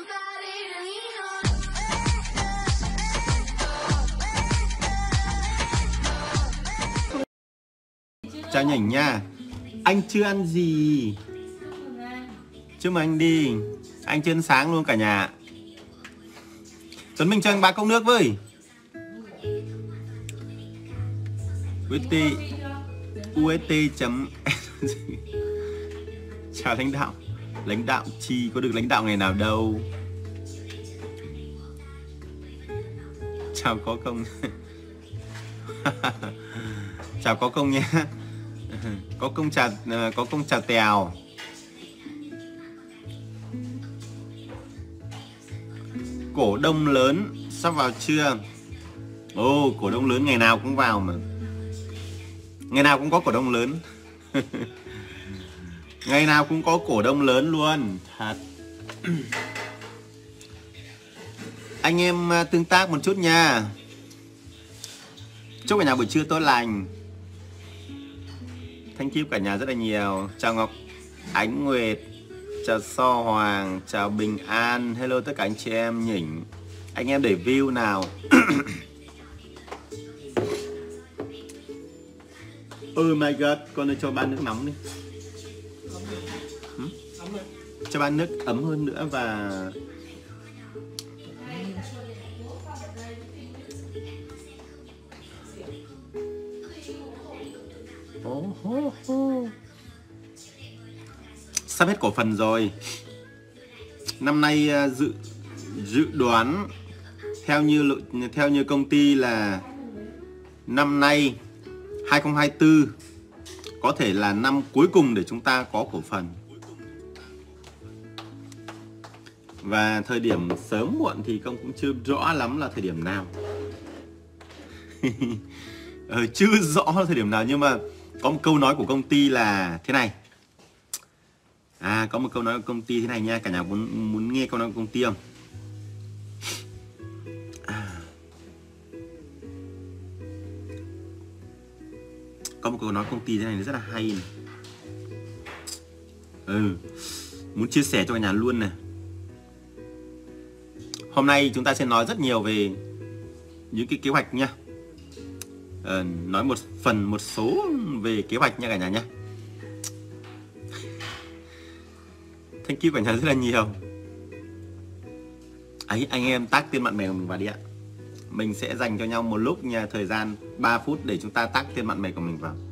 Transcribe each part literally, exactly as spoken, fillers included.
Chào Nhỉnh nha. Anh chưa ăn gì. Chúc mừng anh đi. Anh chưa ăn sáng luôn cả nhà. Tuấn Minh cho anh ba cốc nước với. u ét tê u ét tê chấm chào lãnh đạo. Lãnh đạo chi có được lãnh đạo ngày nào đâu. Chào có công. Chào có công nhé. Có công trà có công trà tèo. Cổ đông lớn sắp vào chưa? Ồ, oh, cổ đông lớn ngày nào cũng vào mà. Ngày nào cũng có cổ đông lớn. Ngày nào cũng có cổ đông lớn luôn. Thật. Anh em tương tác một chút nha. Chúc cả nhà buổi trưa tốt lành. Thank you cả nhà rất là nhiều. Chào Ngọc Ánh Nguyệt. Chào So Hoàng. Chào Bình An. Hello tất cả anh chị em Nhỉnh. Anh em để view nào. Oh my god. Con ơi cho ba nước nóng đi. Hmm? Cho ba nước ấm hơn nữa và oh, oh, oh. Sắp hết cổ phần rồi. Năm nay dự dự đoán theo như theo như công ty là năm nay hai không hai tư có thể là năm cuối cùng để chúng ta có cổ phần. Và thời điểm sớm muộn thì công cũng chưa rõ lắm là thời điểm nào. ờ, chưa rõ thời điểm nào, nhưng mà có một câu nói của công ty là thế này. À, có một câu nói của công ty thế này nha. Cả nhà muốn muốn nghe câu nói của công ty không? À. Có một câu nói của công ty thế này rất là hay này. Ừ, muốn chia sẻ cho cả nhà luôn này. Hôm nay chúng ta sẽ nói rất nhiều về những cái kế hoạch nha. Ờ, nói một phần một số về kế hoạch nha cả nhà nhé. Thank you cả nhà rất là nhiều. Ấy, anh em tag tên bạn bè của mình vào đi ạ. Mình sẽ dành cho nhau một lúc nha, thời gian ba phút để chúng ta tag tên bạn bè của mình vào.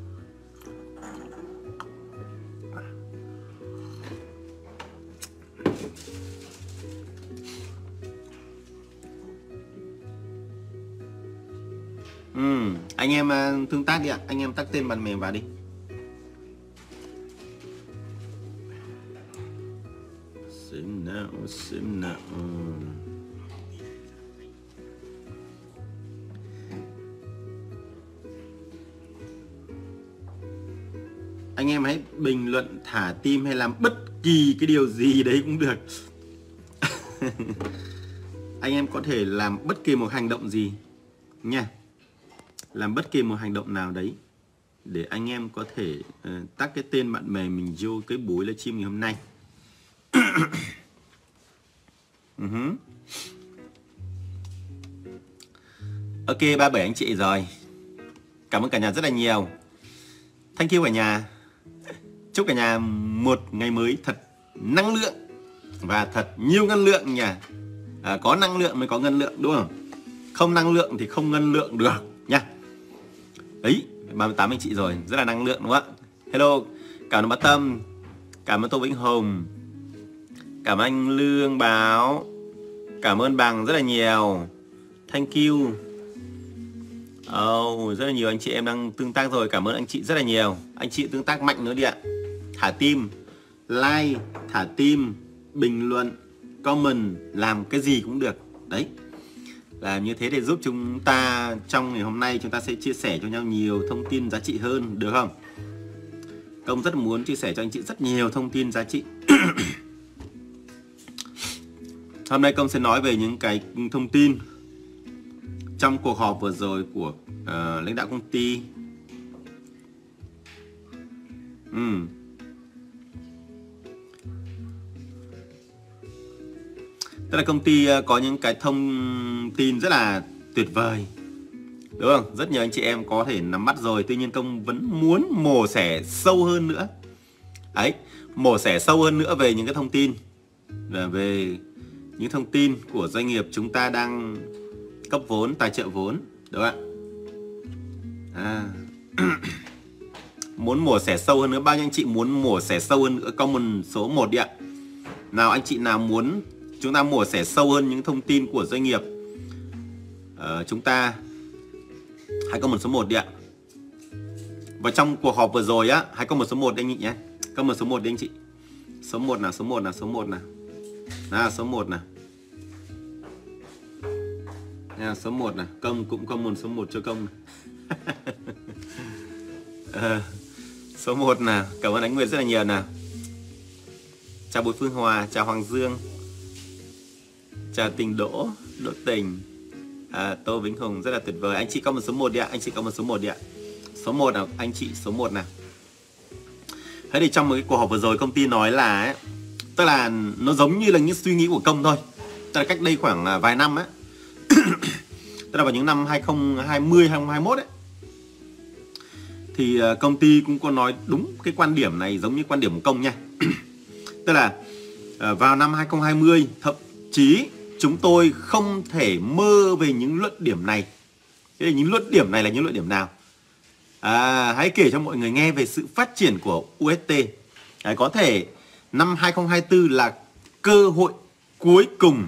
Ừ, anh em tương tác đi ạ. Anh em tag tên bạn bè vào đi. Xem nào, xem nào. Anh em hãy bình luận, thả tim hay làm bất kỳ cái điều gì đấy cũng được. Anh em có thể làm bất kỳ một hành động gì nha. Làm bất kỳ một hành động nào đấy để anh em có thể uh, tag cái tên bạn bè mình vô cái buổi livestream ngày hôm nay. uh-huh. Ok, ba mươi bảy anh chị rồi. Cảm ơn cả nhà rất là nhiều. Thank you cả nhà. Chúc cả nhà một ngày mới thật năng lượng và thật nhiều ngân lượng nha. À, có năng lượng mới có ngân lượng đúng không? Không năng lượng thì không ngân lượng được nha. Đấy, ba mươi tám anh chị rồi, rất là năng lượng đúng không ạ? Hello, cảm ơn bác Tâm, cảm ơn Tô Vĩnh Hồng, cảm ơn anh Lương Báo, cảm ơn Bằng rất là nhiều. Thank you. Oh, rất là nhiều anh chị em đang tương tác rồi, cảm ơn anh chị rất là nhiều. Anh chị tương tác mạnh nữa đi ạ. Thả tim, like, thả tim, bình luận, comment, làm cái gì cũng được. Đấy, làm như thế để giúp chúng ta trong ngày hôm nay chúng ta sẽ chia sẻ cho nhau nhiều thông tin giá trị hơn, được không? Công rất muốn chia sẻ cho anh chị rất nhiều thông tin giá trị. Hôm nay Công sẽ nói về những cái thông tin trong cuộc họp vừa rồi của uh, lãnh đạo công ty. Ừ. Tức là công ty có những cái thông tin rất là tuyệt vời, đúng không? Rất nhiều anh chị em có thể nắm bắt rồi, tuy nhiên công vẫn muốn mổ xẻ sâu hơn nữa. Đấy, mổ xẻ sâu hơn nữa về những cái thông tin, về những thông tin của doanh nghiệp chúng ta đang cấp vốn, tài trợ vốn, đúng không ạ? À. Muốn mổ xẻ sâu hơn nữa, bao nhiêu anh chị muốn mổ xẻ sâu hơn nữa, comment số một đi ạ. Nào anh chị nào muốn chúng ta mổ xẻ sâu hơn những thông tin của doanh nghiệp uh, chúng ta, hãy comment số một đi ạ. Và trong cuộc họp vừa rồi á, hãy comment số một đi anh chị nhé. Comment số một đi anh chị. Số một nào, số một nào, số một nào. Nào, số một nào. Nào, số một nào, công cũng comment số một cho công. uh, số một nào, cảm ơn Ánh Nguyệt rất là nhiều nào. Chào Bùi Phương Hòa, chào Hoàng Dương, chào Tình Đỗ, Đỗ Tình, à, Tô Vĩnh Hùng, rất là tuyệt vời. Anh chị comment số một đi ạ, anh chị comment số một đi ạ. Số một nào, anh chị số một nào. Thế thì trong một cái cuộc họp vừa rồi công ty nói là ấy, tức là nó giống như là những suy nghĩ của công thôi. Tức là cách đây khoảng vài năm á, tức là vào những năm hai không hai không, hai không hai mốt ấy, thì công ty cũng có nói đúng cái quan điểm này giống như quan điểm của công nha. Tức là vào năm hai không hai không, thậm chí chúng tôi không thể mơ về những luận điểm này. Thế thì những luận điểm này là những luận điểm nào? À, hãy kể cho mọi người nghe về sự phát triển của u ét tê. À, có thể năm hai không hai tư là cơ hội cuối cùng.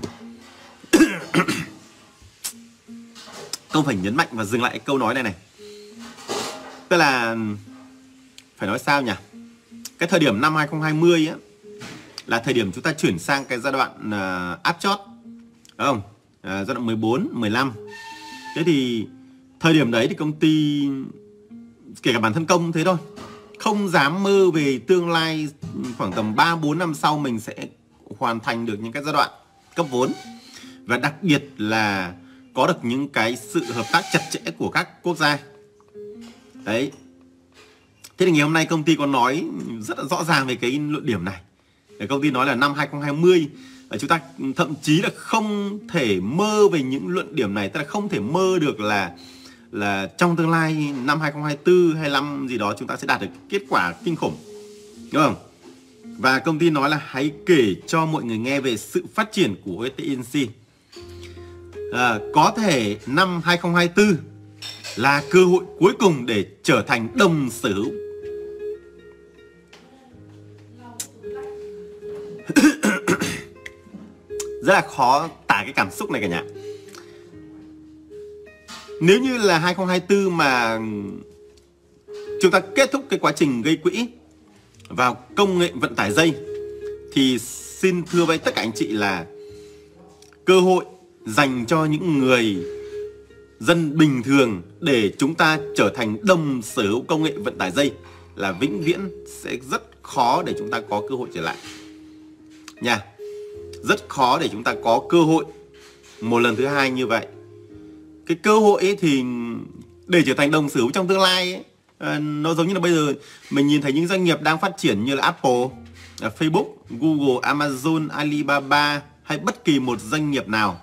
Công phải nhấn mạnh và dừng lại câu nói này này. Tức là phải nói sao nhỉ? Cái thời điểm năm hai không hai không á, là thời điểm chúng ta chuyển sang cái giai đoạn uh, áp chót, đúng không? Uh, giai đoạn mười bốn, mười lăm. Thế thì thời điểm đấy thì công ty, kể cả bản thân công thế thôi, không dám mơ về tương lai khoảng tầm ba bốn năm sau mình sẽ hoàn thành được những cái giai đoạn cấp vốn. Và đặc biệt là có được những cái sự hợp tác chặt chẽ của các quốc gia. Đấy. Thế thì ngày hôm nay công ty có nói rất là rõ ràng về cái luận điểm này. Công ty nói là năm hai không hai không chúng ta thậm chí là không thể mơ về những luận điểm này. Tức là không thể mơ được là là trong tương lai năm hai không hai tư hay năm gì đó chúng ta sẽ đạt được kết quả kinh khủng, đúng không? Và công ty nói là hãy kể cho mọi người nghe về sự phát triển của u ét tê Agency. À, có thể năm hai không hai tư là cơ hội cuối cùng để trở thành đồng sở hữu. Rất là khó tả cái cảm xúc này cả nhà. Nếu như là hai không hai tư mà chúng ta kết thúc cái quá trình gây quỹ vào công nghệ vận tải dây, thì xin thưa với tất cả anh chị là cơ hội dành cho những người dân bình thường để chúng ta trở thành đồng sở hữu công nghệ vận tải dây là vĩnh viễn sẽ rất khó để chúng ta có cơ hội trở lại nha. Rất khó để chúng ta có cơ hội một lần thứ hai như vậy. Cái cơ hội ấy thì để trở thành đồng sở hữu trong tương lai ấy, nó giống như là bây giờ mình nhìn thấy những doanh nghiệp đang phát triển như là Apple, Facebook, Google, Amazon, Alibaba hay bất kỳ một doanh nghiệp nào.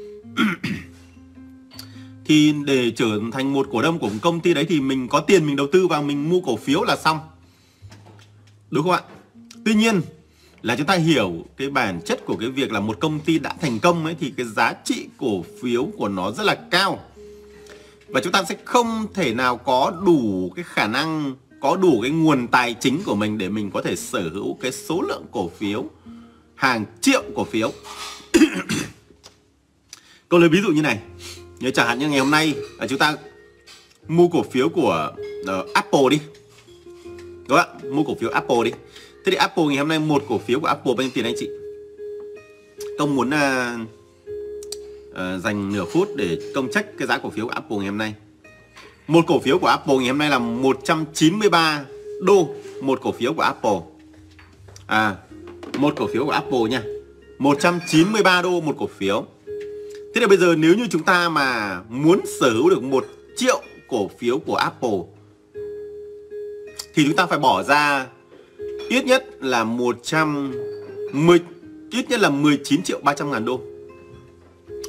Thì để trở thành một cổ đông của một công ty đấy thì mình có tiền mình đầu tư vào, mình mua cổ phiếu là xong, đúng không ạ? Tuy nhiên là chúng ta hiểu cái bản chất của cái việc là một công ty đã thành công ấy, thì cái giá trị cổ phiếu của nó rất là cao. Và chúng ta sẽ không thể nào có đủ cái khả năng, có đủ cái nguồn tài chính của mình để mình có thể sở hữu cái số lượng cổ phiếu hàng triệu cổ phiếu. Câu lấy ví dụ như này, như chẳng hạn như ngày hôm nay là chúng ta mua cổ phiếu của uh, Apple đi, đúng không ạ? Mua cổ phiếu Apple đi. Thế thì Apple ngày hôm nay một cổ phiếu của Apple bao nhiêu tiền anh chị? Công muốn uh, uh, dành nửa phút để công check cái giá cổ phiếu của Apple ngày hôm nay. Một cổ phiếu của Apple ngày hôm nay là một trăm chín mươi ba đô một cổ phiếu của Apple. À, một cổ phiếu của Apple nha, một trăm chín mươi ba đô một cổ phiếu. Thế thì bây giờ nếu như chúng ta mà muốn sở hữu được một triệu cổ phiếu của Apple thì chúng ta phải bỏ ra ít nhất là một trăm mười, ít nhất là mười chín triệu ba trăm ngàn đô.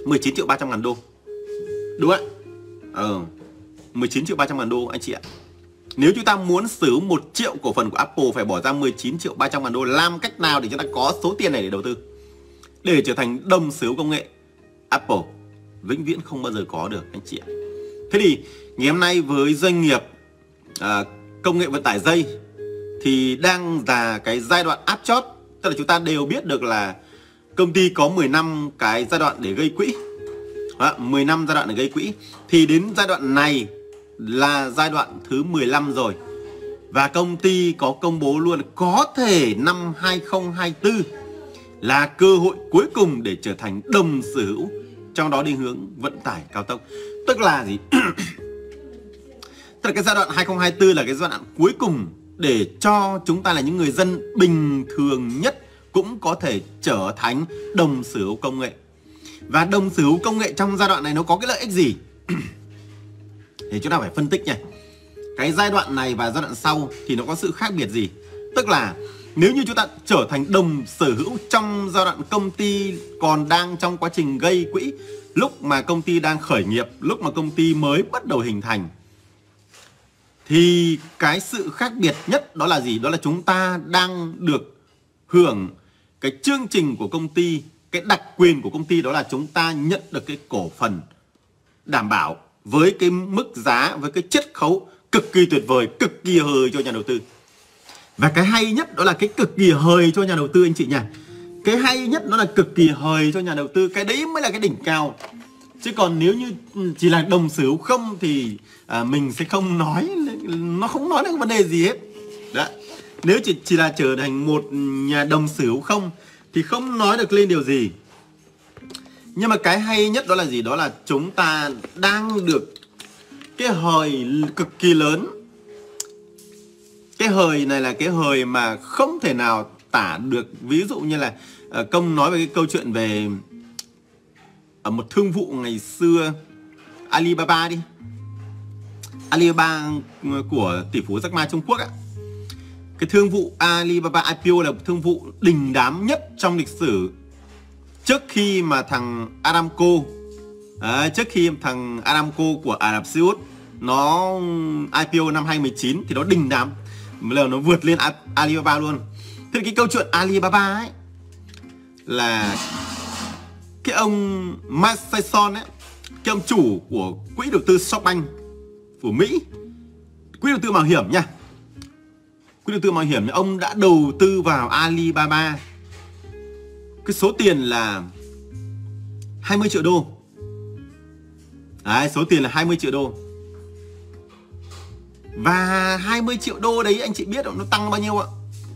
mười chín triệu ba trăm ngàn đô. Đúng ạ. Ờ, mười chín triệu ba trăm ngàn đô anh chị ạ. Nếu chúng ta muốn sở hữu một triệu cổ phần của Apple phải bỏ ra mười chín triệu ba trăm ngàn đô. Làm cách nào để chúng ta có số tiền này để đầu tư, để trở thành đồng sở hữu công nghệ Apple? Vĩnh viễn không bao giờ có được anh chị ạ. Thế thì ngày hôm nay với doanh nghiệp à, công nghệ vận tải dây thì đang là cái giai đoạn áp chót. Tức là chúng ta đều biết được là công ty có mười năm cái giai đoạn để gây quỹ. Đó, mười năm giai đoạn để gây quỹ. Thì đến giai đoạn này là giai đoạn thứ mười lăm rồi. Và công ty có công bố luôn có thể năm hai không hai tư là cơ hội cuối cùng để trở thành đồng sở hữu, trong đó đi hướng vận tải cao tốc. Tức là gì? Tức là cái giai đoạn hai không hai tư là cái giai đoạn cuối cùng để cho chúng ta là những người dân bình thường nhất cũng có thể trở thành đồng sở hữu công nghệ. Và đồng sở hữu công nghệ trong giai đoạn này nó có cái lợi ích gì? Thì chúng ta phải phân tích nha. Cái giai đoạn này và giai đoạn sau thì nó có sự khác biệt gì? Tức là nếu như chúng ta trở thành đồng sở hữu trong giai đoạn công ty còn đang trong quá trình gây quỹ, lúc mà công ty đang khởi nghiệp, lúc mà công ty mới bắt đầu hình thành, thì cái sự khác biệt nhất đó là gì? Đó là chúng ta đang được hưởng cái chương trình của công ty, cái đặc quyền của công ty, đó là chúng ta nhận được cái cổ phần đảm bảo với cái mức giá, với cái chiết khấu cực kỳ tuyệt vời, cực kỳ hời cho nhà đầu tư. Và cái hay nhất đó là cái cực kỳ hời cho nhà đầu tư anh chị nha. Cái hay nhất đó là cực kỳ hời cho nhà đầu tư. Cái đấy mới là cái đỉnh cao. Chứ còn nếu như chỉ là đồng sở hữu không thì à, mình sẽ không nói, nó không nói được vấn đề gì hết. Đó. Nếu chỉ, chỉ là trở thành một nhà đồng sở hữu không thì không nói được lên điều gì. Nhưng mà cái hay nhất đó là gì? Đó là chúng ta đang được cái hời cực kỳ lớn. Cái hời này là cái hời mà không thể nào tả được. Ví dụ như là uh, Công nói về cái câu chuyện về ở một thương vụ ngày xưa Alibaba đi. Alibaba của tỷ phú Jack Ma Trung Quốc ạ. Cái thương vụ Alibaba i pê o là một thương vụ đình đám nhất trong lịch sử. Trước khi mà thằng Aramco à, Trước khi thằng Aramco của Ả Rập Xê Út nó i pê o năm hai không một chín thì nó đình đám, là nó vượt lên Alibaba luôn. Thế cái câu chuyện Alibaba ấy là cái ông Mike Tyson ấy, cái ông chủ của quỹ đầu tư SoftBank của Mỹ, quỹ đầu tư mạo hiểm nha, quỹ đầu tư mạo hiểm, ông đã đầu tư vào Alibaba cái số tiền là hai mươi triệu đô. Đấy, số tiền là hai mươi triệu đô. Và hai mươi triệu đô đấy anh chị biết không? Nó tăng bao nhiêu ạ?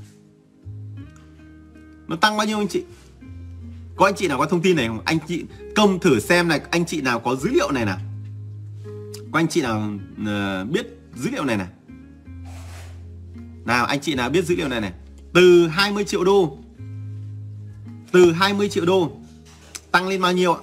Nó tăng bao nhiêu anh chị? Có anh chị nào có thông tin này không? Anh chị Công thử xem này, anh chị nào có dữ liệu này nào? Có anh chị nào uh, biết dữ liệu này này? Nào, anh chị nào biết dữ liệu này này? Từ hai mươi triệu đô, từ hai mươi triệu đô tăng lên bao nhiêu ạ?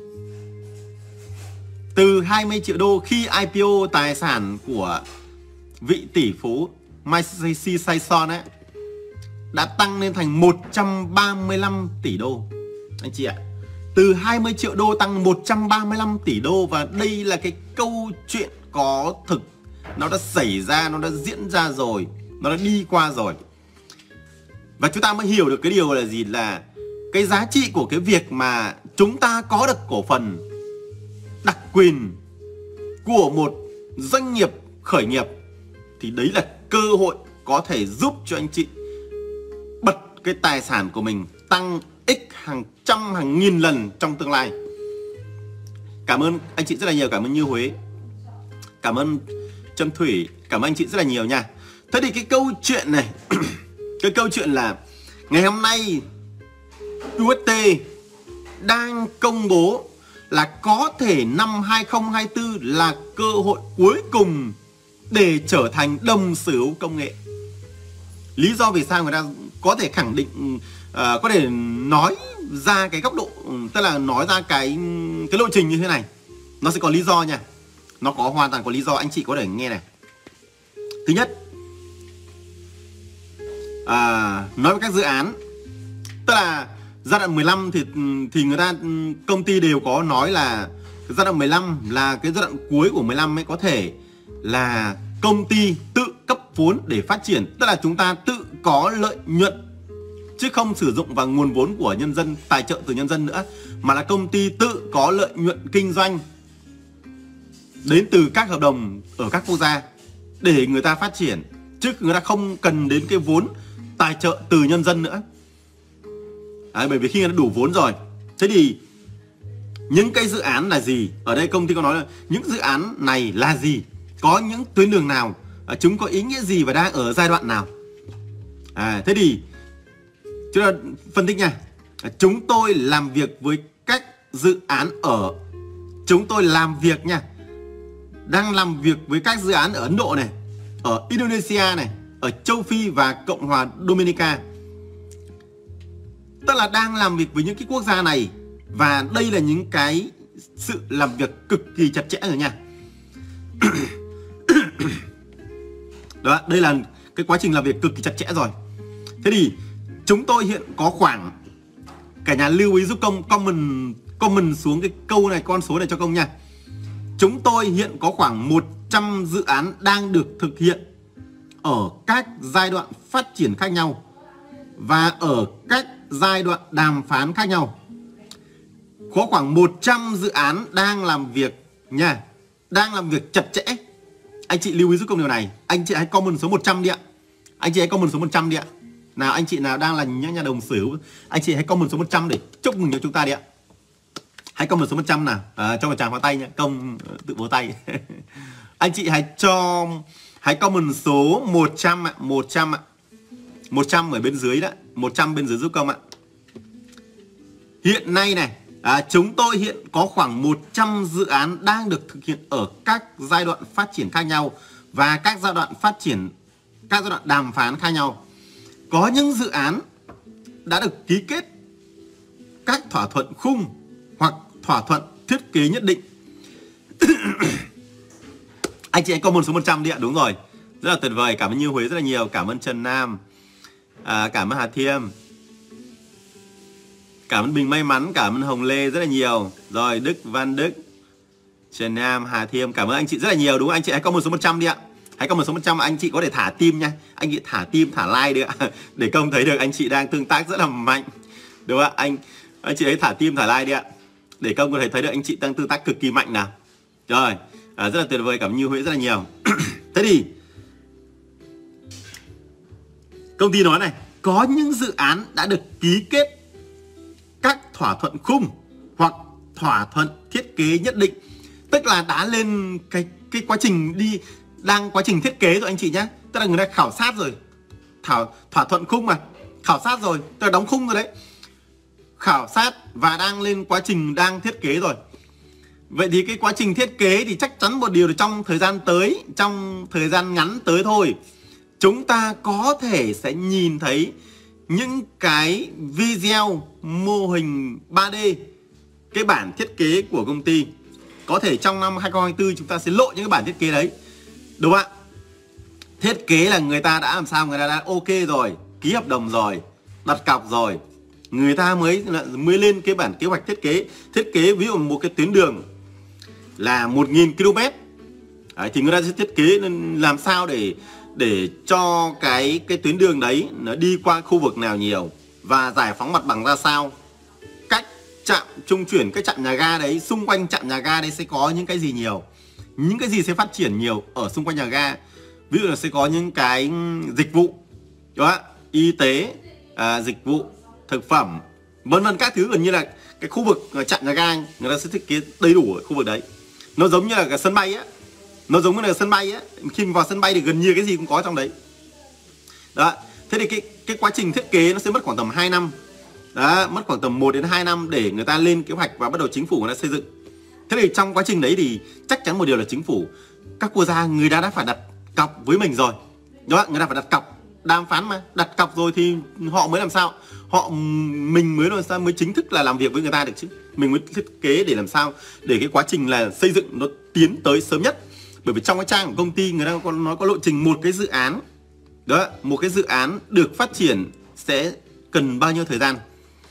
Từ hai mươi triệu đô khi i pê o tài sản của vị tỷ phú Mike Tyson ấy đã tăng lên thành một trăm ba mươi lăm tỷ đô. Anh chị ạ, từ hai mươi triệu đô tăng một trăm ba mươi lăm tỷ đô. Và đây là cái câu chuyện có thực, nó đã xảy ra, nó đã diễn ra rồi, nó đã đi qua rồi. Và chúng ta mới hiểu được cái điều là gì, là cái giá trị của cái việc mà chúng ta có được cổ phần đặc quyền của một doanh nghiệp khởi nghiệp, thì đấy là cơ hội có thể giúp cho anh chị bật cái tài sản của mình tăng x hàng trăm hàng nghìn lần trong tương lai. Cảm ơn anh chị rất là nhiều. Cảm ơn Như Huế, cảm ơn Trâm Thủy, cảm ơn anh chị rất là nhiều nha. Thế thì cái câu chuyện này cái câu chuyện là ngày hôm nay u ét tê đang công bố là có thể năm hai không hai tư là cơ hội cuối cùng để trở thành đồng sở hữu công nghệ. Lý do vì sao người ta có thể khẳng định, uh, có thể nói ra cái góc độ, tức là nói ra cái cái lộ trình như thế này, nó sẽ có lý do nha. Nó có hoàn toàn có lý do, anh chị có thể nghe này. Thứ nhất, à, nói về các dự án, tức là Giai đoạn mười lăm thì thì người ta công ty đều có nói là giai đoạn mười lăm là cái giai đoạn cuối của mười lăm ấy, có thể là công ty tự cấp vốn để phát triển, tức là chúng ta tự có lợi nhuận chứ không sử dụng vào nguồn vốn của nhân dân, tài trợ từ nhân dân nữa, mà là công ty tự có lợi nhuận kinh doanh đến từ các hợp đồng ở các quốc gia để người ta phát triển, chứ người ta không cần đến cái vốn tài trợ từ nhân dân nữa. Đấy, bởi vì khi người ta đủ vốn rồi. Thế thì những cái dự án là gì? Ở đây công ty có nói là những dự án này là gì? Có những tuyến đường nào? À, chúng có ý nghĩa gì và đang ở giai đoạn nào? À, thế thì chúng ta phân tích nha. À, chúng tôi làm việc với các dự án ở Chúng tôi làm việc nha Đang làm việc với các dự án ở Ấn Độ này, ở Indonesia này, ở châu Phi và Cộng hòa Dominica. Tức là đang làm việc với những cái quốc gia này. Và đây là những cái sự làm việc cực kỳ chặt chẽ rồi nha. Đó, đây là cái quá trình làm việc cực kỳ chặt chẽ rồi. Thế thì chúng tôi hiện có khoảng, cả nhà lưu ý giúp công comment, comment xuống cái câu này, con số này cho công nha. Chúng tôi hiện có khoảng một trăm dự án đang được thực hiện ở các giai đoạn phát triển khác nhau và ở các giai đoạn đàm phán khác nhau. Có khoảng một trăm dự án đang làm việc nha, đang làm việc chặt chẽ. Anh chị lưu ý giúp công điều này. Anh chị hãy comment số một trăm đi ạ. Anh chị hãy comment số một trăm đi ạ. Nào anh chị nào đang là những nhà đồng sở, anh chị hãy comment số một trăm để chúc mừng cho chúng ta đi ạ. Hãy comment số một trăm nào, à, cho một tràng pháo tay nhé, công tự vỗ tay. Anh chị hãy cho hãy comment số một trăm ạ, một trăm ạ. một trăm ở bên dưới đó, một trăm bên dưới giúp công ạ. Hiện nay này, à, chúng tôi hiện có khoảng một trăm dự án đang được thực hiện ở các giai đoạn phát triển khác nhau và các giai đoạn phát triển, các giai đoạn đàm phán khác nhau. Có những dự án đã được ký kết các thỏa thuận khung hoặc thỏa thuận thiết kế nhất định. Anh chị hãy comment số một trăm đi ạ. Đúng rồi, rất là tuyệt vời. Cảm ơn Như Huế rất là nhiều. Cảm ơn Trần Nam, à, cảm ơn Hà Thiêm, cảm ơn Bình May Mắn, cảm ơn Hồng Lê rất là nhiều. Rồi Đức Văn Đức, Trần Nam, Hà Thiêm, cảm ơn anh chị rất là nhiều. Đúng không? Anh chị hãy comment số một trăm đi ạ. Hãy comment số một trăm, anh chị có thể thả tim nha. Anh chị thả tim, thả like đi ạ. Để công thấy được anh chị đang tương tác rất là mạnh. Đúng không ạ? Anh anh chị hãy thả tim, thả like đi ạ. Để công có thể thấy được anh chị đang tương tác cực kỳ mạnh nào. Rồi, à, rất là tuyệt vời, cảm ơn Như Huế rất là nhiều. Thế thì công ty nói này, có những dự án đã được ký kết các thỏa thuận khung hoặc thỏa thuận thiết kế nhất định. Tức là đã lên cái cái quá trình đi, đang quá trình thiết kế rồi anh chị nhé. Tức là người ta khảo sát rồi, thảo thỏa thuận khung mà, khảo sát rồi, tức là đóng khung rồi đấy, khảo sát và đang lên quá trình đang thiết kế rồi. Vậy thì cái quá trình thiết kế thì chắc chắn một điều là trong thời gian tới, trong thời gian ngắn tới thôi, chúng ta có thể sẽ nhìn thấy những cái video mô hình ba D, cái bản thiết kế của công ty. Có thể trong năm hai không hai tư chúng ta sẽ lộ những cái bản thiết kế đấy. Đúng không ạ? Thiết kế là người ta đã làm sao, người ta đã ok rồi, ký hợp đồng rồi, đặt cọc rồi, người ta mới mới lên cái bản kế hoạch thiết kế. Thiết kế ví dụ một cái tuyến đường là một nghìn ki lô mét. Đấy, thì người ta sẽ thiết kế làm sao để để cho cái cái tuyến đường đấy nó đi qua khu vực nào nhiều và giải phóng mặt bằng ra sao. Cách trạm trung chuyển, cái trạm nhà ga đấy, xung quanh trạm nhà ga đấy sẽ có những cái gì nhiều, những cái gì sẽ phát triển nhiều ở xung quanh nhà ga. Ví dụ là sẽ có những cái dịch vụ đó, y tế, à, dịch vụ, thực phẩm, vân vân các thứ, gần như là cái khu vực trạm nhà ga người ta sẽ thiết kế đầy đủ ở khu vực đấy. Nó giống như là cái sân bay á, nó giống như là sân bay á, khi vào sân bay thì gần như cái gì cũng có trong đấy. Đó, thế thì cái cái quá trình thiết kế nó sẽ mất khoảng tầm hai năm. Đó, mất khoảng tầm một đến hai năm để người ta lên kế hoạch và bắt đầu chính phủ người ta xây dựng. Thế thì trong quá trình đấy thì chắc chắn một điều là chính phủ, các quốc gia người ta đã phải đặt cọc với mình rồi. Đó, người ta phải đặt cọc, đàm phán mà, đặt cọc rồi thì họ mới làm sao? Họ mình mới làm sao mới chính thức là làm việc với người ta được chứ. Mình mới thiết kế để làm sao để cái quá trình là xây dựng nó tiến tới sớm nhất. Bởi vì trong cái trang của công ty người ta có nói có lộ trình một cái dự án. Đó, một cái dự án được phát triển sẽ cần bao nhiêu thời gian.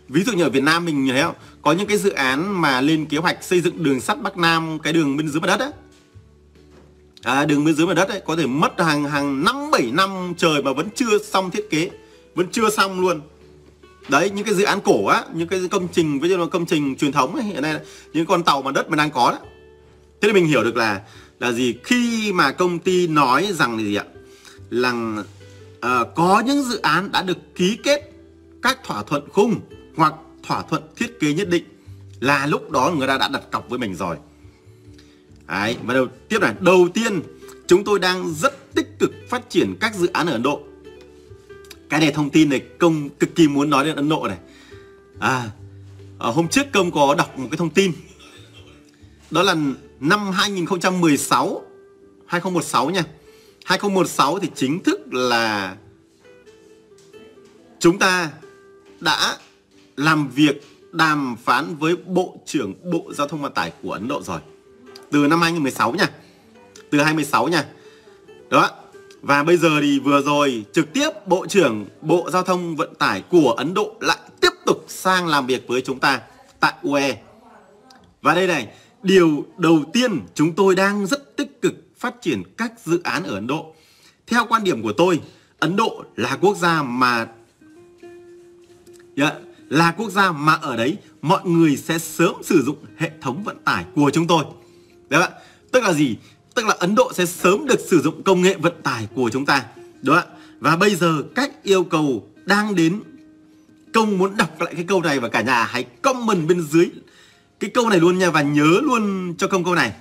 Ví dụ như ở Việt Nam mình thấy không, có những cái dự án mà lên kế hoạch xây dựng đường sắt Bắc Nam, cái đường bên dưới mặt đất ấy, à, đường bên dưới mặt đất ấy, có thể mất hàng hàng năm bảy năm trời mà vẫn chưa xong thiết kế, vẫn chưa xong luôn. Đấy, những cái dự án cổ á, những cái công trình, ví dụ là công trình truyền thống ấy, hiện nay những con tàu mặt đất mà đang có đó. Thế thì mình hiểu được là là gì, khi mà công ty nói rằng là gì ạ, là uh, có những dự án đã được ký kết các thỏa thuận khung hoặc thỏa thuận thiết kế nhất định, là lúc đó người ta đã đặt cọc với mình rồi. Đấy, và đầu tiếp này, đầu tiên chúng tôi đang rất tích cực phát triển các dự án ở Ấn Độ. Cái này thông tin này Công cực kỳ muốn nói đến Ấn Độ này. À, hôm trước Công có đọc một cái thông tin, đó là năm hai nghìn không trăm mười sáu, hai không một sáu nha, hai không một sáu thì chính thức là chúng ta đã làm việc đàm phán với Bộ trưởng Bộ Giao thông Vận tải của Ấn Độ rồi. Từ năm hai nghìn không trăm mười sáu nha, từ hai nghìn không trăm mười sáu nha. Đó. Và bây giờ thì vừa rồi trực tiếp Bộ trưởng Bộ Giao thông Vận tải của Ấn Độ lại tiếp tục sang làm việc với chúng ta tại u a e. Và đây này, điều đầu tiên chúng tôi đang rất tích cực phát triển các dự án ở Ấn Độ. Theo quan điểm của tôi, Ấn Độ là quốc gia mà yeah, là quốc gia mà ở đấy mọi người sẽ sớm sử dụng hệ thống vận tải của chúng tôi. Đấy ạ. Tức là gì? Tức là Ấn Độ sẽ sớm được sử dụng công nghệ vận tải của chúng ta. Đúng ạ. Và bây giờ các yêu cầu đang đến. Công muốn đọc lại cái câu này và cả nhà hãy comment bên dưới cái câu này luôn nha, và nhớ luôn cho Công câu này.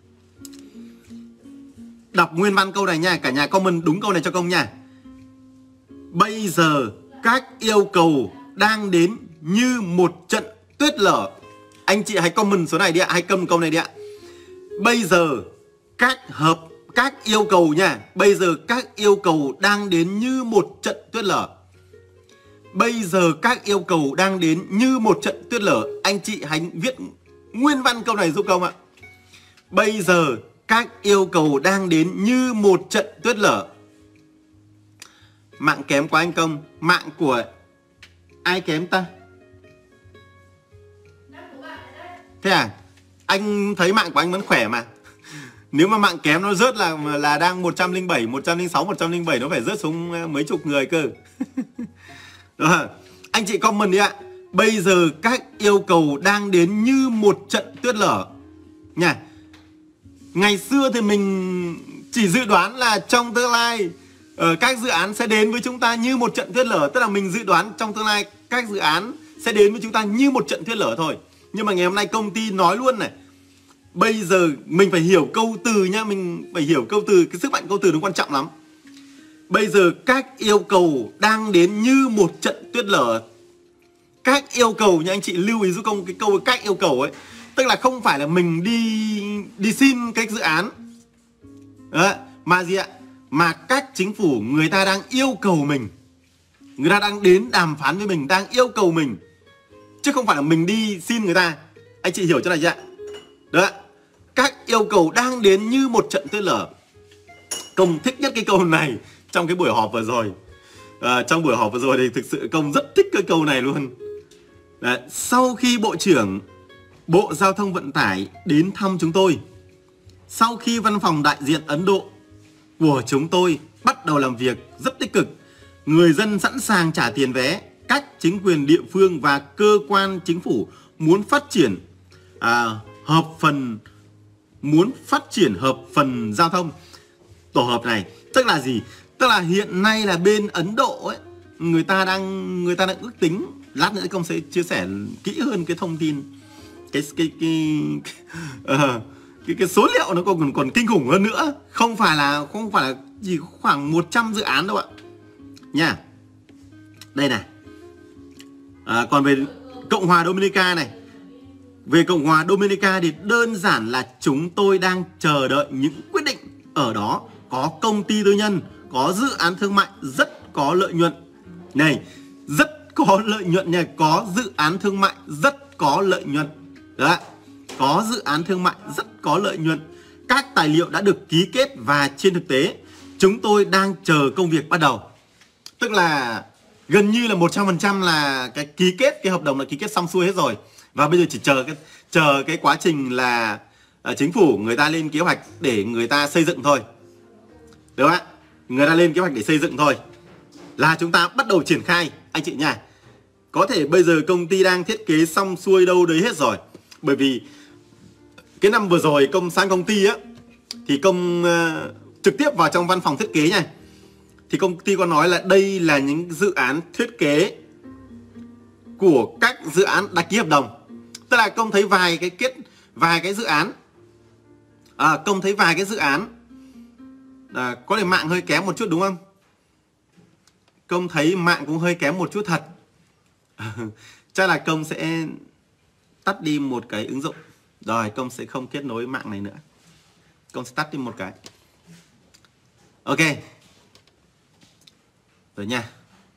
Đọc nguyên văn câu này nha, cả nhà comment đúng câu này cho Công nha. Bây giờ các yêu cầu đang đến như một trận tuyết lở. Anh chị hãy comment số này đi ạ, hãy comment câu này đi ạ. Bây giờ các hợp các yêu cầu nha, bây giờ các yêu cầu đang đến như một trận tuyết lở. Bây giờ các yêu cầu đang đến như một trận tuyết lở. Anh chị hãy viết nguyên văn câu này giúp Công ạ. Bây giờ các yêu cầu đang đến như một trận tuyết lở. Mạng kém quá anh Công. Mạng của ai kém ta? Thế à? Anh thấy mạng của anh vẫn khỏe mà. Nếu mà mạng kém nó rớt là là đang một trăm linh bảy, một trăm linh sáu, một trăm linh bảy, nó phải rớt xuống mấy chục người cơ. Đó. Anh chị comment đi ạ. Bây giờ các yêu cầu đang đến như một trận tuyết lở nha. Ngày xưa thì mình chỉ dự đoán là trong tương lai uh, các dự án sẽ đến với chúng ta như một trận tuyết lở. Tức là mình dự đoán trong tương lai các dự án sẽ đến với chúng ta như một trận tuyết lở thôi. Nhưng mà ngày hôm nay công ty nói luôn này, bây giờ mình phải hiểu câu từ nhá, mình phải hiểu câu từ, cái sức mạnh câu từ nó quan trọng lắm. Bây giờ các yêu cầu đang đến như một trận tuyết lở. Các yêu cầu nha, anh chị lưu ý giúp Công cái câu các yêu cầu ấy. Tức là không phải là mình đi đi xin cái dự án đó, mà gì ạ? Mà các chính phủ người ta đang yêu cầu mình, người ta đang đến đàm phán với mình, đang yêu cầu mình, chứ không phải là mình đi xin người ta. Anh chị hiểu chỗ này chưa ạ? Đó. Các yêu cầu đang đến như một trận tuyết lở. Công thích nhất cái câu này trong cái buổi họp vừa rồi. À, trong buổi họp vừa rồi thì thực sự Công rất thích cái câu này luôn. Đấy, sau khi Bộ trưởng Bộ Giao thông Vận tải đến thăm chúng tôi, sau khi văn phòng đại diện Ấn Độ của chúng tôi bắt đầu làm việc rất tích cực, người dân sẵn sàng trả tiền vé, các chính quyền địa phương và cơ quan chính phủ muốn phát triển à, hợp phần muốn phát triển hợp phần giao thông tổ hợp này. Tức là gì? Tức là hiện nay là bên Ấn Độ ấy, người ta đang người ta đang ước tính, lát nữa Công sẽ chia sẻ kỹ hơn cái thông tin, cái cái cái cái, uh, cái, cái số liệu nó còn còn kinh khủng hơn nữa, không phải là không phải là chỉ khoảng một trăm dự án đâu ạ nha. Đây này. À, còn về Cộng hòa Dominica này, về Cộng hòa Dominica thì đơn giản là chúng tôi đang chờ đợi những quyết định. Ở đó có công ty tư nhân, có dự án thương mại rất có lợi nhuận. Này, rất có lợi nhuận nha, có dự án thương mại rất có lợi nhuận. Đó, có dự án thương mại rất có lợi nhuận. Các tài liệu đã được ký kết và trên thực tế chúng tôi đang chờ công việc bắt đầu. Tức là gần như là một trăm phần trăm là cái ký kết, cái hợp đồng là ký kết xong xuôi hết rồi. Và bây giờ chỉ chờ cái chờ cái quá trình là uh, chính phủ người ta lên kế hoạch để người ta xây dựng thôi. Đúng không ạ? Người ta lên kế hoạch để xây dựng thôi là chúng ta bắt đầu triển khai anh chị nha. Có thể bây giờ công ty đang thiết kế xong xuôi đâu đấy hết rồi. Bởi vì cái năm vừa rồi công sang công ty á thì công uh, trực tiếp vào trong văn phòng thiết kế nha. Thì công ty có nói là đây là những dự án thiết kế của các dự án đã ký hợp đồng. Tức là công thấy vài cái kết vài cái dự án à, công thấy vài cái dự án à, có thể mạng hơi kém một chút đúng không? Công thấy mạng cũng hơi kém một chút thật. Chắc là công sẽ tắt đi một cái ứng dụng. Rồi công sẽ không kết nối mạng này nữa. Công sẽ tắt đi một cái. Ok. Rồi nha.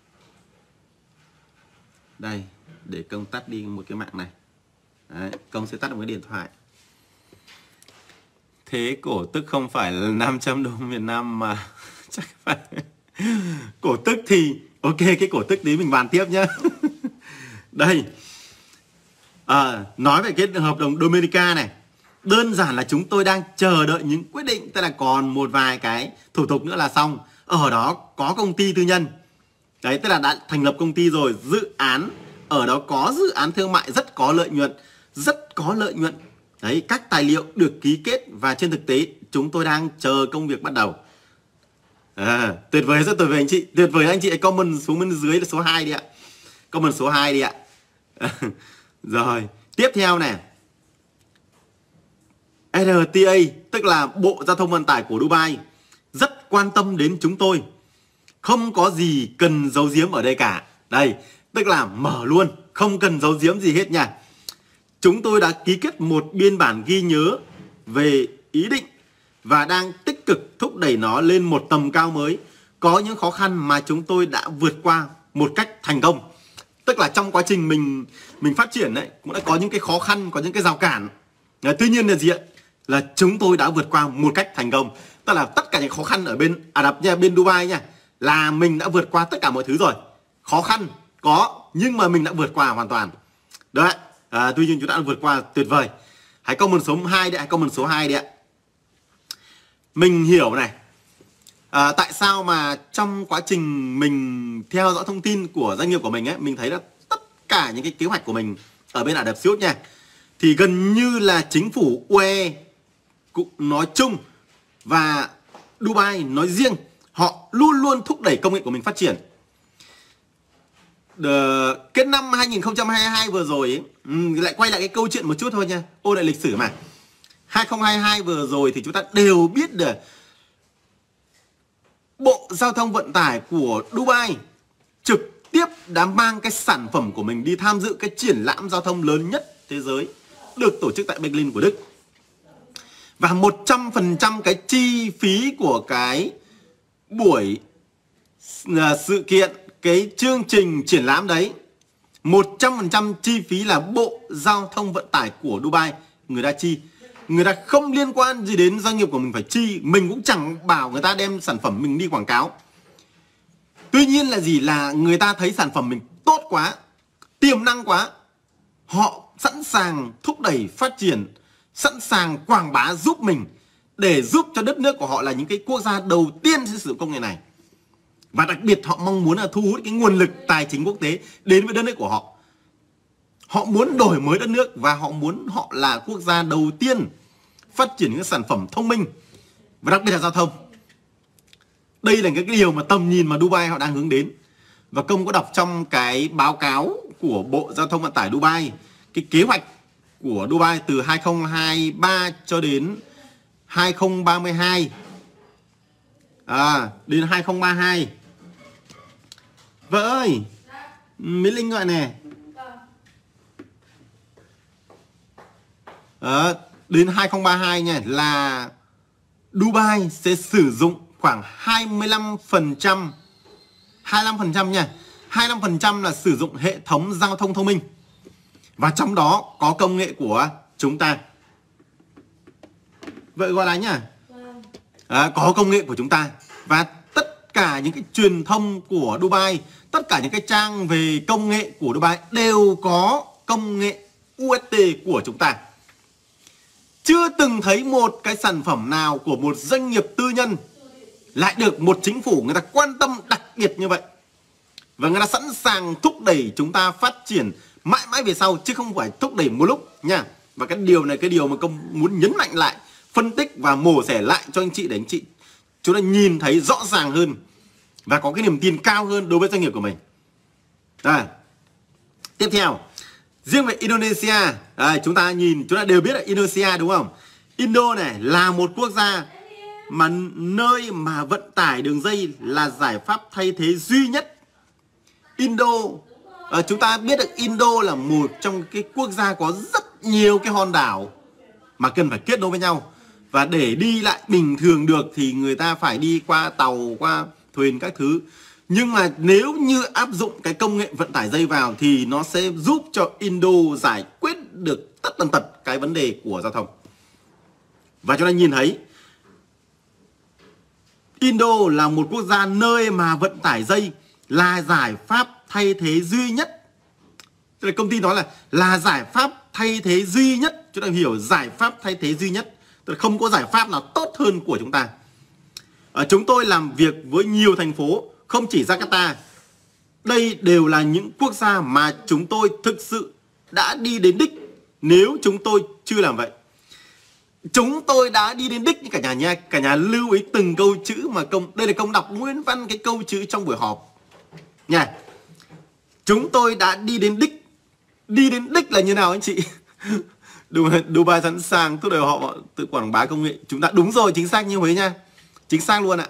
Đây, để công tắt đi một cái mạng này. Đấy, công sẽ tắt một cái điện thoại. Thế cổ tức không phải là năm trăm đô Việt Nam mà chắc phải. Cổ tức thì ok, cái cổ tức đấy mình bàn tiếp nhá. Đây. À, nói về cái hợp đồng Dominica này. Đơn giản là chúng tôi đang chờ đợi những quyết định. Tức là còn một vài cái thủ tục nữa là xong. Ở đó có công ty tư nhân. Đấy, tức là đã thành lập công ty rồi. Dự án, ở đó có dự án thương mại rất có lợi nhuận. Rất có lợi nhuận. Đấy, các tài liệu được ký kết. Và trên thực tế chúng tôi đang chờ công việc bắt đầu. À, tuyệt vời, rất tuyệt vời anh chị. Tuyệt vời anh chị, comment xuống bên dưới là số hai đi ạ. Comment số hai đi ạ. Rồi, tiếp theo này, rờ tê a, tức là Bộ Giao thông Vận tải của Dubai, rất quan tâm đến chúng tôi. Không có gì cần giấu giếm ở đây cả. Đây, tức là mở luôn, không cần giấu giếm gì hết nha. Chúng tôi đã ký kết một biên bản ghi nhớ về ý định và đang tích cực thúc đẩy nó lên một tầm cao mới. Có những khó khăn mà chúng tôi đã vượt qua một cách thành công. Tức là trong quá trình mình mình phát triển đấy cũng đã có những cái khó khăn, có những cái rào cản. À, tuy nhiên là gì ạ? Là chúng tôi đã vượt qua một cách thành công. Tức là tất cả những khó khăn ở bên Ả Rập nha, bên Dubai nha, là mình đã vượt qua tất cả mọi thứ rồi. Khó khăn có nhưng mà mình đã vượt qua hoàn toàn. Đấy, à, tuy nhiên chúng ta đã vượt qua tuyệt vời. Hãy comment số hai đi, hãy comment số hai đi ạ. Mình hiểu này. À, tại sao mà trong quá trình mình theo dõi thông tin của doanh nghiệp của mình ấy, mình thấy là tất cả những cái kế hoạch của mình ở bên Ả Rập Xê Út nha, thì gần như là chính phủ u a e cũng nói chung và Dubai nói riêng, họ luôn luôn thúc đẩy công nghệ của mình phát triển. Đờ, cái năm hai nghìn không trăm hai mươi hai vừa rồi ấy, lại quay lại cái câu chuyện một chút thôi nha, ôn lại lịch sử mà. hai nghìn không trăm hai mươi hai vừa rồi thì chúng ta đều biết được Bộ Giao thông Vận tải của Dubai trực tiếp đã mang cái sản phẩm của mình đi tham dự cái triển lãm giao thông lớn nhất thế giới được tổ chức tại Berlin của Đức. Và một trăm phần trăm cái chi phí của cái buổi sự kiện, cái chương trình triển lãm đấy, một trăm phần trăm chi phí là Bộ Giao thông Vận tải của Dubai người ta chi. Người ta không liên quan gì đến doanh nghiệp của mình phải chi. Mình cũng chẳng bảo người ta đem sản phẩm mình đi quảng cáo. Tuy nhiên là gì? Là người ta thấy sản phẩm mình tốt quá, tiềm năng quá, họ sẵn sàng thúc đẩy phát triển, sẵn sàng quảng bá giúp mình, để giúp cho đất nước của họ là những cái quốc gia đầu tiên sẽ sử dụng công nghệ này. Và đặc biệt họ mong muốn là thu hút cái nguồn lực tài chính quốc tế đến với đất nước của họ. Họ muốn đổi mới đất nước và họ muốn họ là quốc gia đầu tiên phát triển những sản phẩm thông minh và đặc biệt là giao thông. Đây là cái điều mà tầm nhìn mà Dubai họ đang hướng đến. Và Công có đọc trong cái báo cáo của Bộ Giao thông Vận tải Dubai, cái kế hoạch của Dubai từ hai nghìn không trăm hai mươi ba cho đến hai nghìn không trăm ba mươi hai, à, đến hai nghìn không trăm ba mươi hai. Vợ ơi, Mỹ Linh gọi nè. À, đến hai nghìn không trăm ba mươi hai nha, là Dubai sẽ sử dụng khoảng hai mươi lăm phần trăm, hai mươi lăm phần trăm nha, hai mươi lăm phần trăm là sử dụng hệ thống giao thông thông minh. Và trong đó có công nghệ của chúng ta. Vậy gọi là nhá, à, có công nghệ của chúng ta. Và tất cả cả những cái truyền thông của Dubai, tất cả những cái trang về công nghệ của Dubai đều có công nghệ u ét tê của chúng ta. Chưa từng thấy một cái sản phẩm nào của một doanh nghiệp tư nhân lại được một chính phủ người ta quan tâm đặc biệt như vậy. Và người ta sẵn sàng thúc đẩy chúng ta phát triển mãi mãi về sau, chứ không phải thúc đẩy một lúc nha. Và cái điều này, cái điều mà công muốn nhấn mạnh lại, phân tích và mổ xẻ lại cho anh chị để anh chị chúng ta nhìn thấy rõ ràng hơn và có cái niềm tin cao hơn đối với doanh nghiệp của mình. À, tiếp theo, riêng về Indonesia, à, chúng ta nhìn, chúng ta đều biết là Indonesia đúng không? Indo này là một quốc gia mà nơi mà vận tải đường dây là giải pháp thay thế duy nhất. Indo, à, chúng ta biết được Indo là một trong cái quốc gia có rất nhiều cái hòn đảo mà cần phải kết nối với nhau. Và để đi lại bình thường được thì người ta phải đi qua tàu, qua thuyền các thứ. Nhưng mà nếu như áp dụng cái công nghệ vận tải dây vào thì nó sẽ giúp cho Indo giải quyết được tất tần tật cái vấn đề của giao thông. Và chúng ta nhìn thấy Indo là một quốc gia nơi mà vận tải dây là giải pháp thay thế duy nhất. Tức là công ty nói là là giải pháp thay thế duy nhất. Chúng ta hiểu giải pháp thay thế duy nhất. Tức là không có giải pháp nào tốt hơn của chúng ta. À, chúng tôi làm việc với nhiều thành phố, không chỉ Jakarta. Đây đều là những quốc gia mà chúng tôi thực sự đã đi đến đích nếu chúng tôi chưa làm vậy. Chúng tôi đã đi đến đích như cả nhà nha. Cả nhà lưu ý từng câu chữ mà công. Đây là công đọc nguyên văn cái câu chữ trong buổi họp nha. Chúng tôi đã đi đến đích. Đi đến đích là như nào anh chị? Dubai sẵn sàng thúc đẩy họ tự quảng bá công nghệ. Chúng ta đúng rồi, chính xác như thế nha. Chính xác luôn ạ.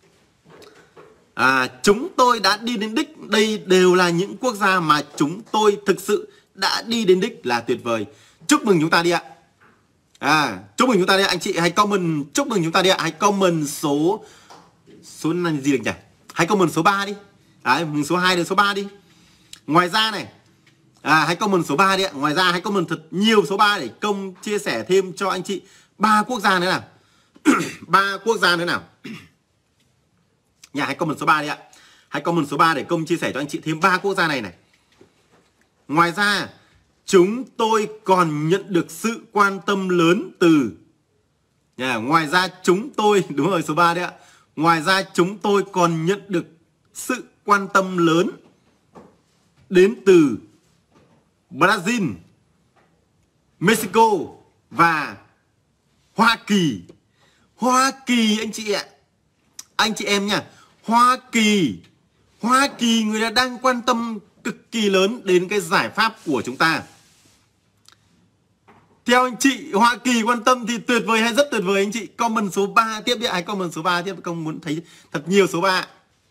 À, chúng tôi đã đi đến đích. Đây đều là những quốc gia mà chúng tôi thực sự đã đi đến đích, là tuyệt vời. Chúc mừng chúng ta đi ạ. À, chúc mừng chúng ta đi ạ. Anh chị hãy comment chúc mừng chúng ta đi ạ. Hãy comment số số gì được nhỉ? Hãy comment số ba đi. Đấy, mừng số hai đến số ba đi. Ngoài ra này, à, hãy comment số ba đi ạ. Ngoài ra hãy comment thật nhiều số ba để công chia sẻ thêm cho anh chị ba quốc gia nữa nào. ba quốc gia nữa nào. Nhà hãy comment số ba đi ạ. Hãy comment số ba để công chia sẻ cho anh chị thêm ba quốc gia này này. Ngoài ra, chúng tôi còn nhận được sự quan tâm lớn từ nhà. Ngoài ra chúng tôi, đúng rồi số ba đấy ạ. Ngoài ra chúng tôi còn nhận được sự quan tâm lớn đến từ Brazil, Mexico và Hoa Kỳ. Hoa Kỳ anh chị ạ. Anh chị em nha. Hoa Kỳ. Hoa Kỳ người ta đang quan tâm cực kỳ lớn đến cái giải pháp của chúng ta. Theo anh chị, Hoa Kỳ quan tâm thì tuyệt vời hay rất tuyệt vời anh chị. Comment số ba tiếp đi. Hãy comment số ba tiếp. Công muốn thấy thật nhiều số ba.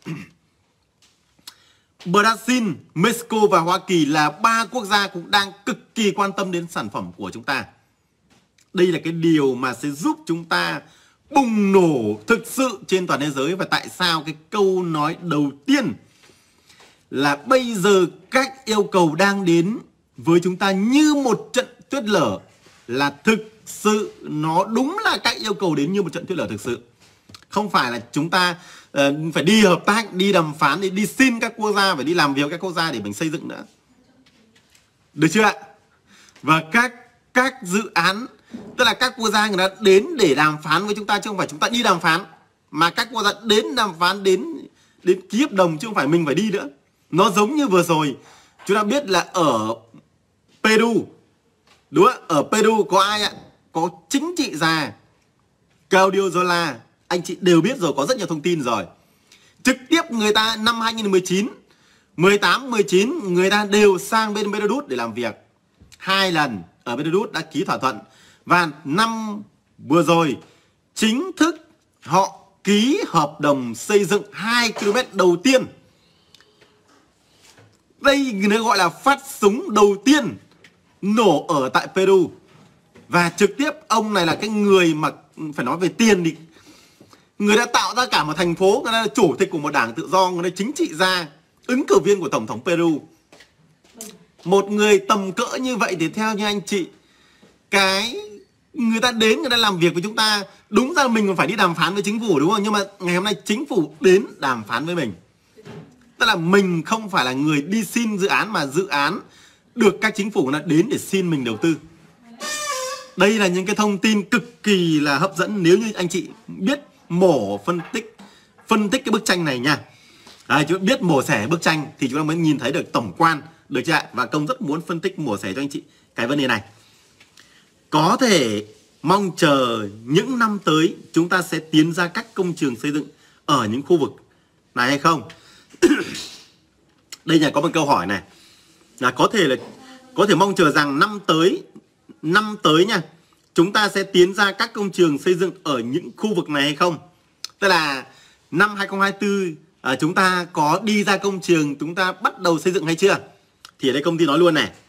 Brazil, Mexico và Hoa Kỳ là ba quốc gia cũng đang cực kỳ quan tâm đến sản phẩm của chúng ta. Đây là cái điều mà sẽ giúp chúng ta bùng nổ thực sự trên toàn thế giới. Và tại sao cái câu nói đầu tiên là bây giờ các yêu cầu đang đến với chúng ta như một trận tuyết lở, là thực sự nó đúng là các yêu cầu đến như một trận tuyết lở thực sự. Không phải là chúng ta uh, phải đi hợp tác, đi đàm phán, đi, đi xin các quốc gia, phải đi làm việc với các quốc gia để mình xây dựng nữa. Được chưa ạ? Và các các dự án, tức là các quốc gia người ta đến để đàm phán với chúng ta, chứ không phải chúng ta đi đàm phán. Mà các quốc gia đến đàm phán, đến đến ký hợp đồng, chứ không phải mình phải đi nữa. Nó giống như vừa rồi chúng ta biết là ở Peru, đúng không? Ở Peru có ai ạ? Có chính trị gia Claudio Zola. Anh chị đều biết rồi, có rất nhiều thông tin rồi. Trực tiếp người ta năm hai nghìn mười chín, mười tám, mười chín người ta đều sang bên Belarus để làm việc. Hai lần ở Belarus đã ký thỏa thuận. Và năm vừa rồi chính thức họ ký hợp đồng xây dựng hai ki lô mét đầu tiên. Đây người gọi là phát súng đầu tiên nổ ở tại Peru. Và trực tiếp ông này là cái người mà phải nói về tiền thì người đã tạo ra cả một thành phố, người ta là chủ tịch của một đảng tự do, người ta chính trị gia, ứng cử viên của tổng thống Peru. Một người tầm cỡ như vậy thì theo như anh chị, cái người ta đến, người ta làm việc với chúng ta. Đúng ra mình còn phải đi đàm phán với chính phủ đúng không? Nhưng mà ngày hôm nay chính phủ đến đàm phán với mình. Tức là mình không phải là người đi xin dự án, mà dự án được các chính phủ là đến để xin mình đầu tư. Đây là những cái thông tin cực kỳ là hấp dẫn nếu như anh chị biết mổ phân tích phân tích cái bức tranh này nha. Đấy, chúng biết mổ xẻ bức tranh thì chúng ta mới nhìn thấy được tổng quan, được chưa ạ? Và Công rất muốn phân tích mổ xẻ cho anh chị cái vấn đề này. Có thể mong chờ những năm tới chúng ta sẽ tiến ra các công trường xây dựng ở những khu vực này hay không? Đây là có một câu hỏi này, là có thể là có thể mong chờ rằng năm tới năm tới nha, chúng ta sẽ tiến ra các công trường xây dựng ở những khu vực này hay không? Tức là năm hai không hai tư à, chúng ta có đi ra công trường, chúng ta bắt đầu xây dựng hay chưa? Thì ở đây công ty nói luôn này,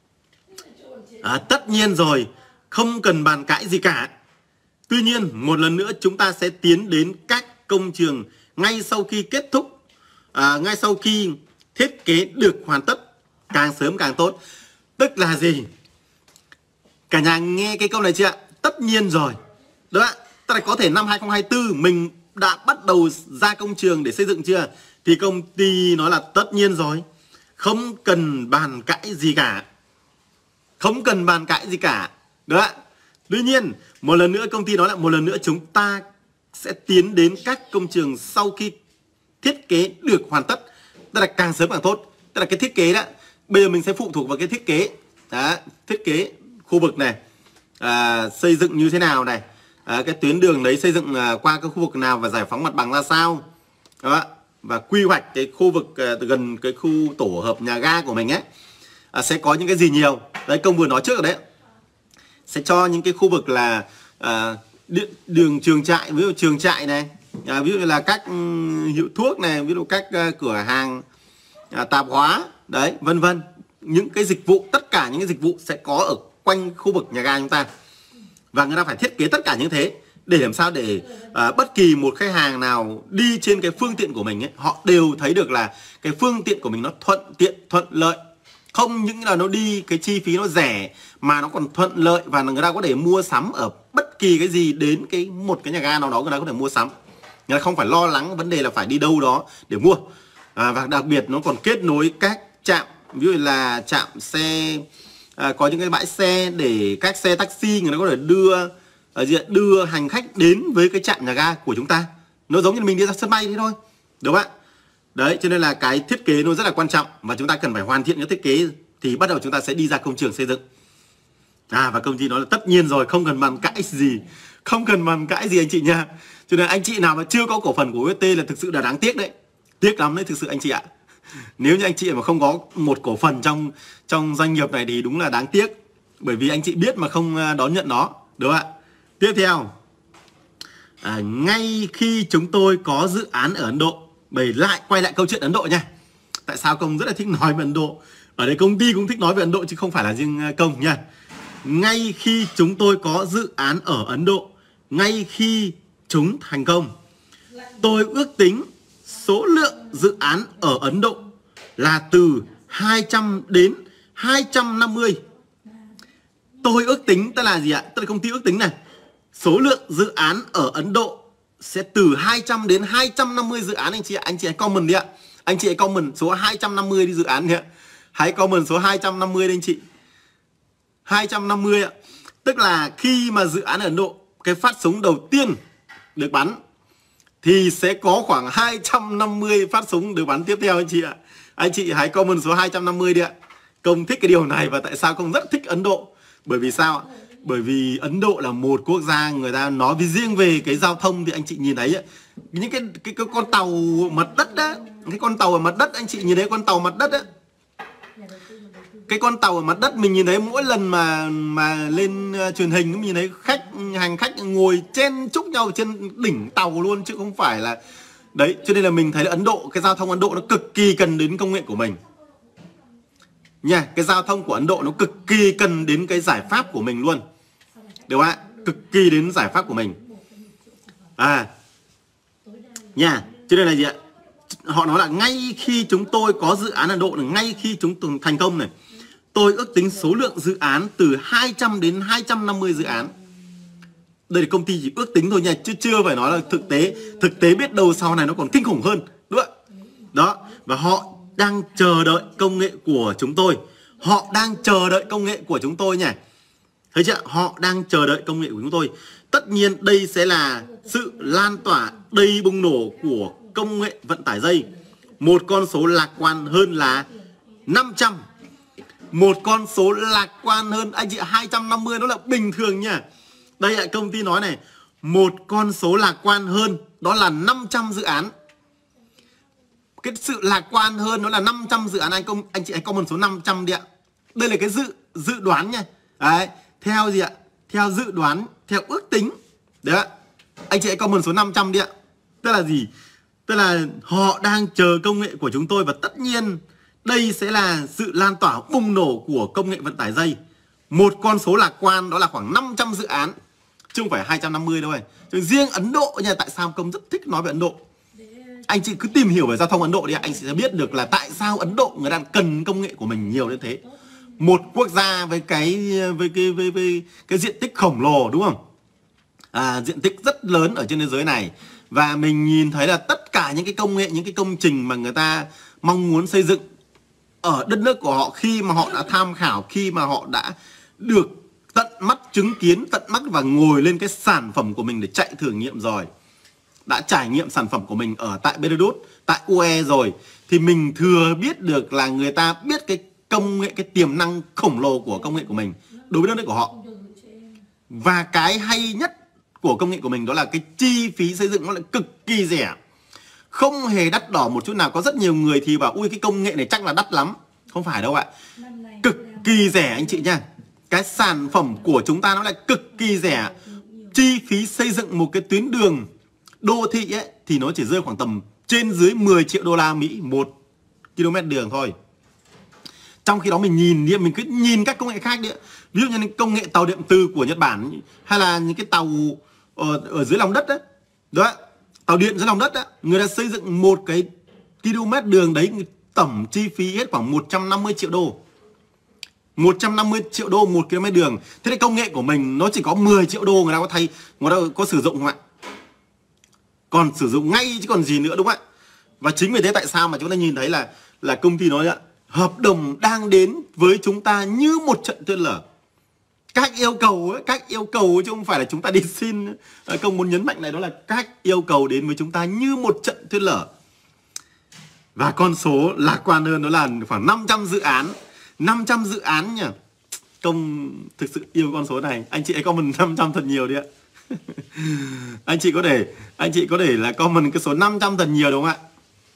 à, tất nhiên rồi, không cần bàn cãi gì cả. Tuy nhiên một lần nữa chúng ta sẽ tiến đến các công trường ngay sau khi kết thúc, à, ngay sau khi thiết kế được hoàn tất, càng sớm càng tốt. Tức là gì? Cả nhà nghe cái câu này chưa ạ? Tất nhiên rồi. Đúng ạ. Tức là có thể năm hai không hai tư mình đã bắt đầu ra công trường để xây dựng chưa? Thì công ty nói là tất nhiên rồi, không cần bàn cãi gì cả. Không cần bàn cãi gì cả. Đúng ạ. Tuy nhiên một lần nữa công ty nói là một lần nữa chúng ta sẽ tiến đến các công trường sau khi thiết kế được hoàn tất. Tức là càng sớm càng tốt. Tức là cái thiết kế đó, bây giờ mình sẽ phụ thuộc vào cái thiết kế. Đó, thiết kế khu vực này, à, xây dựng như thế nào này, à, cái tuyến đường đấy xây dựng à, qua cái khu vực nào và giải phóng mặt bằng ra sao. Đó, và quy hoạch cái khu vực à, gần cái khu tổ hợp nhà ga của mình ấy, à, sẽ có những cái gì nhiều. Đấy, Công vừa nói trước rồi đấy. Sẽ cho những cái khu vực là à, điện, đường trường trại, ví dụ trường trại này, à, ví dụ là các um, hiệu thuốc này, ví dụ các uh, cửa hàng à, tạp hóa, đấy, vân vân. Những cái dịch vụ, tất cả những cái dịch vụ sẽ có ở quanh khu vực nhà ga chúng ta. Và người ta phải thiết kế tất cả những thế để làm sao để à, bất kỳ một khách hàng nào đi trên cái phương tiện của mình ấy, họ đều thấy được là cái phương tiện của mình nó thuận tiện, thuận lợi. Không những là nó đi cái chi phí nó rẻ mà nó còn thuận lợi, và người ta có thể mua sắm ở bất kỳ cái gì đến cái một cái nhà ga nào đó, người ta có thể mua sắm. Người ta không phải lo lắng vấn đề là phải đi đâu đó để mua. À, và đặc biệt nó còn kết nối các trạm, ví dụ là trạm xe, à, có những cái bãi xe để các xe taxi người ta có thể đưa ở diện đưa hành khách đến với cái trạm nhà ga của chúng ta. Nó giống như mình đi ra sân bay thế thôi, đúng không ạ? Đấy, cho nên là cái thiết kế nó rất là quan trọng và chúng ta cần phải hoàn thiện cái thiết kế thì bắt đầu chúng ta sẽ đi ra công trường xây dựng. À, và công ty nói là tất nhiên rồi, không cần bàn cãi gì, không cần bàn cãi gì anh chị nha. Cho nên anh chị nào mà chưa có cổ phần của u ét tê là thực sự là đáng tiếc đấy, tiếc lắm đấy thực sự anh chị ạ. Nếu như anh chị mà không có một cổ phần trong trong doanh nghiệp này thì đúng là đáng tiếc, bởi vì anh chị biết mà không đón nhận nó, đúng không ạ? Tiếp theo, à, ngay khi chúng tôi có dự án ở Ấn Độ, bởi lại quay lại câu chuyện Ấn Độ nha. Tại sao Công rất là thích nói về Ấn Độ? Ở đây công ty cũng thích nói về Ấn Độ chứ không phải là riêng Công nha. Ngay khi chúng tôi có dự án ở Ấn Độ, ngay khi chúng thành công, tôi ước tính số lượng dự án ở Ấn Độ là từ hai trăm đến hai trăm năm mươi. Tôi ước tính tức là gì ạ? Tức là công ty ước tính này, số lượng dự án ở Ấn Độ sẽ từ hai trăm đến hai trăm năm mươi dự án anh chị ạ. Anh chị hãy comment đi ạ. Anh chị hãy comment số hai trăm năm mươi đi dự án đi ạ. Hãy comment số hai trăm năm mươi đi anh chị. hai trăm năm mươi ạ. Tức là khi mà dự án ở Ấn Độ, cái phát súng đầu tiên được bắn thì sẽ có khoảng hai trăm năm mươi phát súng được bắn tiếp theo anh chị ạ. Anh chị hãy comment số hai trăm năm mươi đi ạ. Công thích cái điều này và tại sao Công rất thích Ấn Độ? Bởi vì sao ạ? Bởi vì Ấn Độ là một quốc gia người ta nói vì riêng về cái giao thông thì anh chị nhìn thấy ấy, những cái, cái cái con tàu mặt đất á, cái con tàu ở mặt đất anh chị nhìn thấy con tàu mặt đất á, cái con tàu ở mặt đất mình nhìn thấy mỗi lần mà mà lên uh, truyền hình mình nhìn thấy khách hành khách ngồi chen chúc nhau trên đỉnh tàu luôn chứ không phải là đấy. Cho nên là mình thấy là Ấn Độ, cái giao thông Ấn Độ nó cực kỳ cần đến công nghệ của mình nha. Cái giao thông của Ấn Độ nó cực kỳ cần đến cái giải pháp của mình luôn, được không ạ? Cực kỳ đến giải pháp của mình à nha. Cho nên là gì ạ? Họ nói là ngay khi chúng tôi có dự án Ấn Độ này, ngay khi chúng thành công này, tôi ước tính số lượng dự án từ hai trăm đến hai trăm năm mươi dự án. Đây là công ty chỉ ước tính thôi nha, chứ chưa phải nói là thực tế. Thực tế biết đâu sau này nó còn kinh khủng hơn, đúng không? Đó, và họ đang chờ đợi công nghệ của chúng tôi. Họ đang chờ đợi công nghệ của chúng tôi nha. Thấy chưa? Họ đang chờ đợi công nghệ của chúng tôi. Tất nhiên đây sẽ là sự lan tỏa đầy bùng nổ của công nghệ vận tải dây. Một con số lạc quan hơn là năm trăm. Một con số lạc quan hơn, anh chị, hai trăm năm mươi nó là bình thường nha. Đây là công ty nói này, một con số lạc quan hơn đó là năm trăm dự án. Cái sự lạc quan hơn nó là năm trăm dự án. Anh công anh chị hãy comment số năm trăm đi ạ. Đây là cái dự dự đoán nha. Đấy, theo gì ạ? Theo dự đoán, theo ước tính. Đấy ạ. Anh chị hãy comment số năm trăm đi ạ. Tức là gì? Tức là họ đang chờ công nghệ của chúng tôi, và tất nhiên đây sẽ là sự lan tỏa bùng nổ của công nghệ vận tải dây. Một con số lạc quan đó là khoảng năm trăm dự án, chứ không phải hai trăm năm mươi đâu. Chứ riêng Ấn Độ nha, tại sao Công rất thích nói về Ấn Độ. Anh chị cứ tìm hiểu về giao thông Ấn Độ đi, anh sẽ biết được là tại sao Ấn Độ người đang cần công nghệ của mình nhiều đến thế. Một quốc gia với cái với cái với, với cái diện tích khổng lồ, đúng không? À, diện tích rất lớn ở trên thế giới này, và mình nhìn thấy là tất cả những cái công nghệ, những cái công trình mà người ta mong muốn xây dựng ở đất nước của họ, khi mà họ đã tham khảo, khi mà họ đã được tận mắt chứng kiến, tận mắt và ngồi lên cái sản phẩm của mình để chạy thử nghiệm rồi, đã trải nghiệm sản phẩm của mình ở tại Belarus, tại u a e rồi, thì mình thừa biết được là người ta biết cái công nghệ, cái tiềm năng khổng lồ của công nghệ của mình đối với đất nước của họ. Và cái hay nhất của công nghệ của mình đó là cái chi phí xây dựng nó lại cực kỳ rẻ, không hề đắt đỏ một chút nào. Có rất nhiều người thì bảo ui cái công nghệ này chắc là đắt lắm. Không phải đâu ạ. Cực kỳ rẻ anh chị nha. Cái sản phẩm của chúng ta nó lại cực kỳ rẻ. Chi phí xây dựng một cái tuyến đường đô thị ấy thì nó chỉ rơi khoảng tầm trên dưới mười triệu đô la Mỹ một km đường thôi. Trong khi đó mình nhìn mình cứ nhìn các công nghệ khác đi, ví dụ như công nghệ tàu điện từ của Nhật Bản, hay là những cái tàu ở, ở dưới lòng đất đấy, đó, tàu điện dưới lòng đất đấy, người ta xây dựng một cái km đường đấy tổng chi phí hết khoảng một trăm năm mươi triệu đô. một trăm năm mươi triệu đô một km đường. Thế thì công nghệ của mình nó chỉ có mười triệu đô, người ta có thay, người ta có sử dụng không ạ? Còn sử dụng ngay chứ còn gì nữa, đúng không ạ? Và chính vì thế tại sao mà chúng ta nhìn thấy là là công ty nói ạ, hợp đồng đang đến với chúng ta như một trận tuyết lở. Các yêu cầu ấy, các yêu cầu chứ không phải là chúng ta đi xin. Công muốn nhấn mạnh này đó là các yêu cầu đến với chúng ta như một trận tuyết lở. Và con số lạc quan hơn đó là khoảng năm trăm dự án. năm trăm dự án nhỉ. Công thực sự yêu con số này. Anh chị ấy comment năm trăm thật nhiều đi ạ. Anh chị có để Anh chị có để là comment cái số năm trăm thật nhiều đúng không ạ?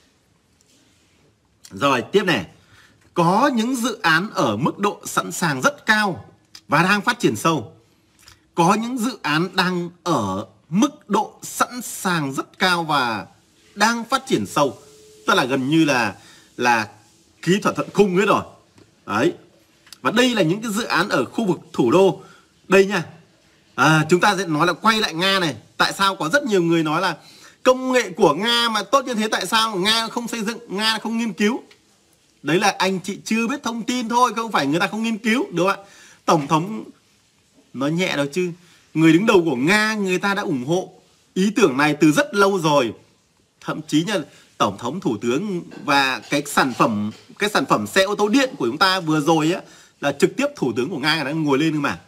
Rồi tiếp này. Có những dự án ở mức độ sẵn sàng rất cao và đang phát triển sâu. Có những dự án đang ở mức độ sẵn sàng rất cao và đang phát triển sâu. Tức là gần như là là ký thỏa thuận khung hết rồi. Đấy. Và đây là những cái dự án ở khu vực thủ đô. Đây nha. À, chúng ta sẽ nói là quay lại Nga này. Tại sao có rất nhiều người nói là công nghệ của Nga mà tốt như thế, tại sao Nga không xây dựng, Nga không nghiên cứu? Đấy là anh chị chưa biết thông tin thôi, không phải người ta không nghiên cứu, đúng không ạ? Tổng thống nói nhẹ đâu chứ, người đứng đầu của Nga người ta đã ủng hộ ý tưởng này từ rất lâu rồi. Thậm chí là tổng thống, thủ tướng và cái sản phẩm cái sản phẩm xe ô tô điện của chúng ta vừa rồi á là trực tiếp thủ tướng của Nga đã ngồi lên cơ mà.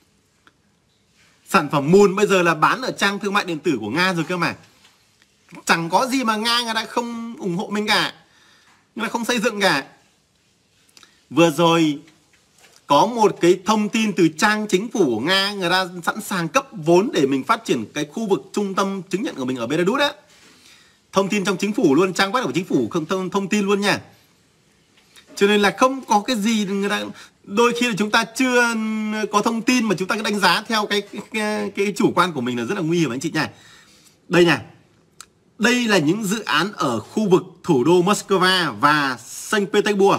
Sản phẩm mùn bây giờ là bán ở trang thương mại điện tử của Nga rồi cơ mà. Chẳng có gì mà Nga người ta không ủng hộ mình cả, người ta không xây dựng cả. Vừa rồi có một cái thông tin từ trang chính phủ của Nga, người ta sẵn sàng cấp vốn để mình phát triển cái khu vực trung tâm chứng nhận của mình ở Belarus á. Thông tin trong chính phủ luôn, trang web của chính phủ không thông, thông tin luôn nha. Cho nên là không có cái gì người ta, đôi khi là chúng ta chưa có thông tin mà chúng ta cứ đánh giá theo cái cái, cái chủ quan của mình là rất là nguy hiểm anh chị nha. Đây nha. Đây là những dự án ở khu vực thủ đô Moscow và Saint Petersburg.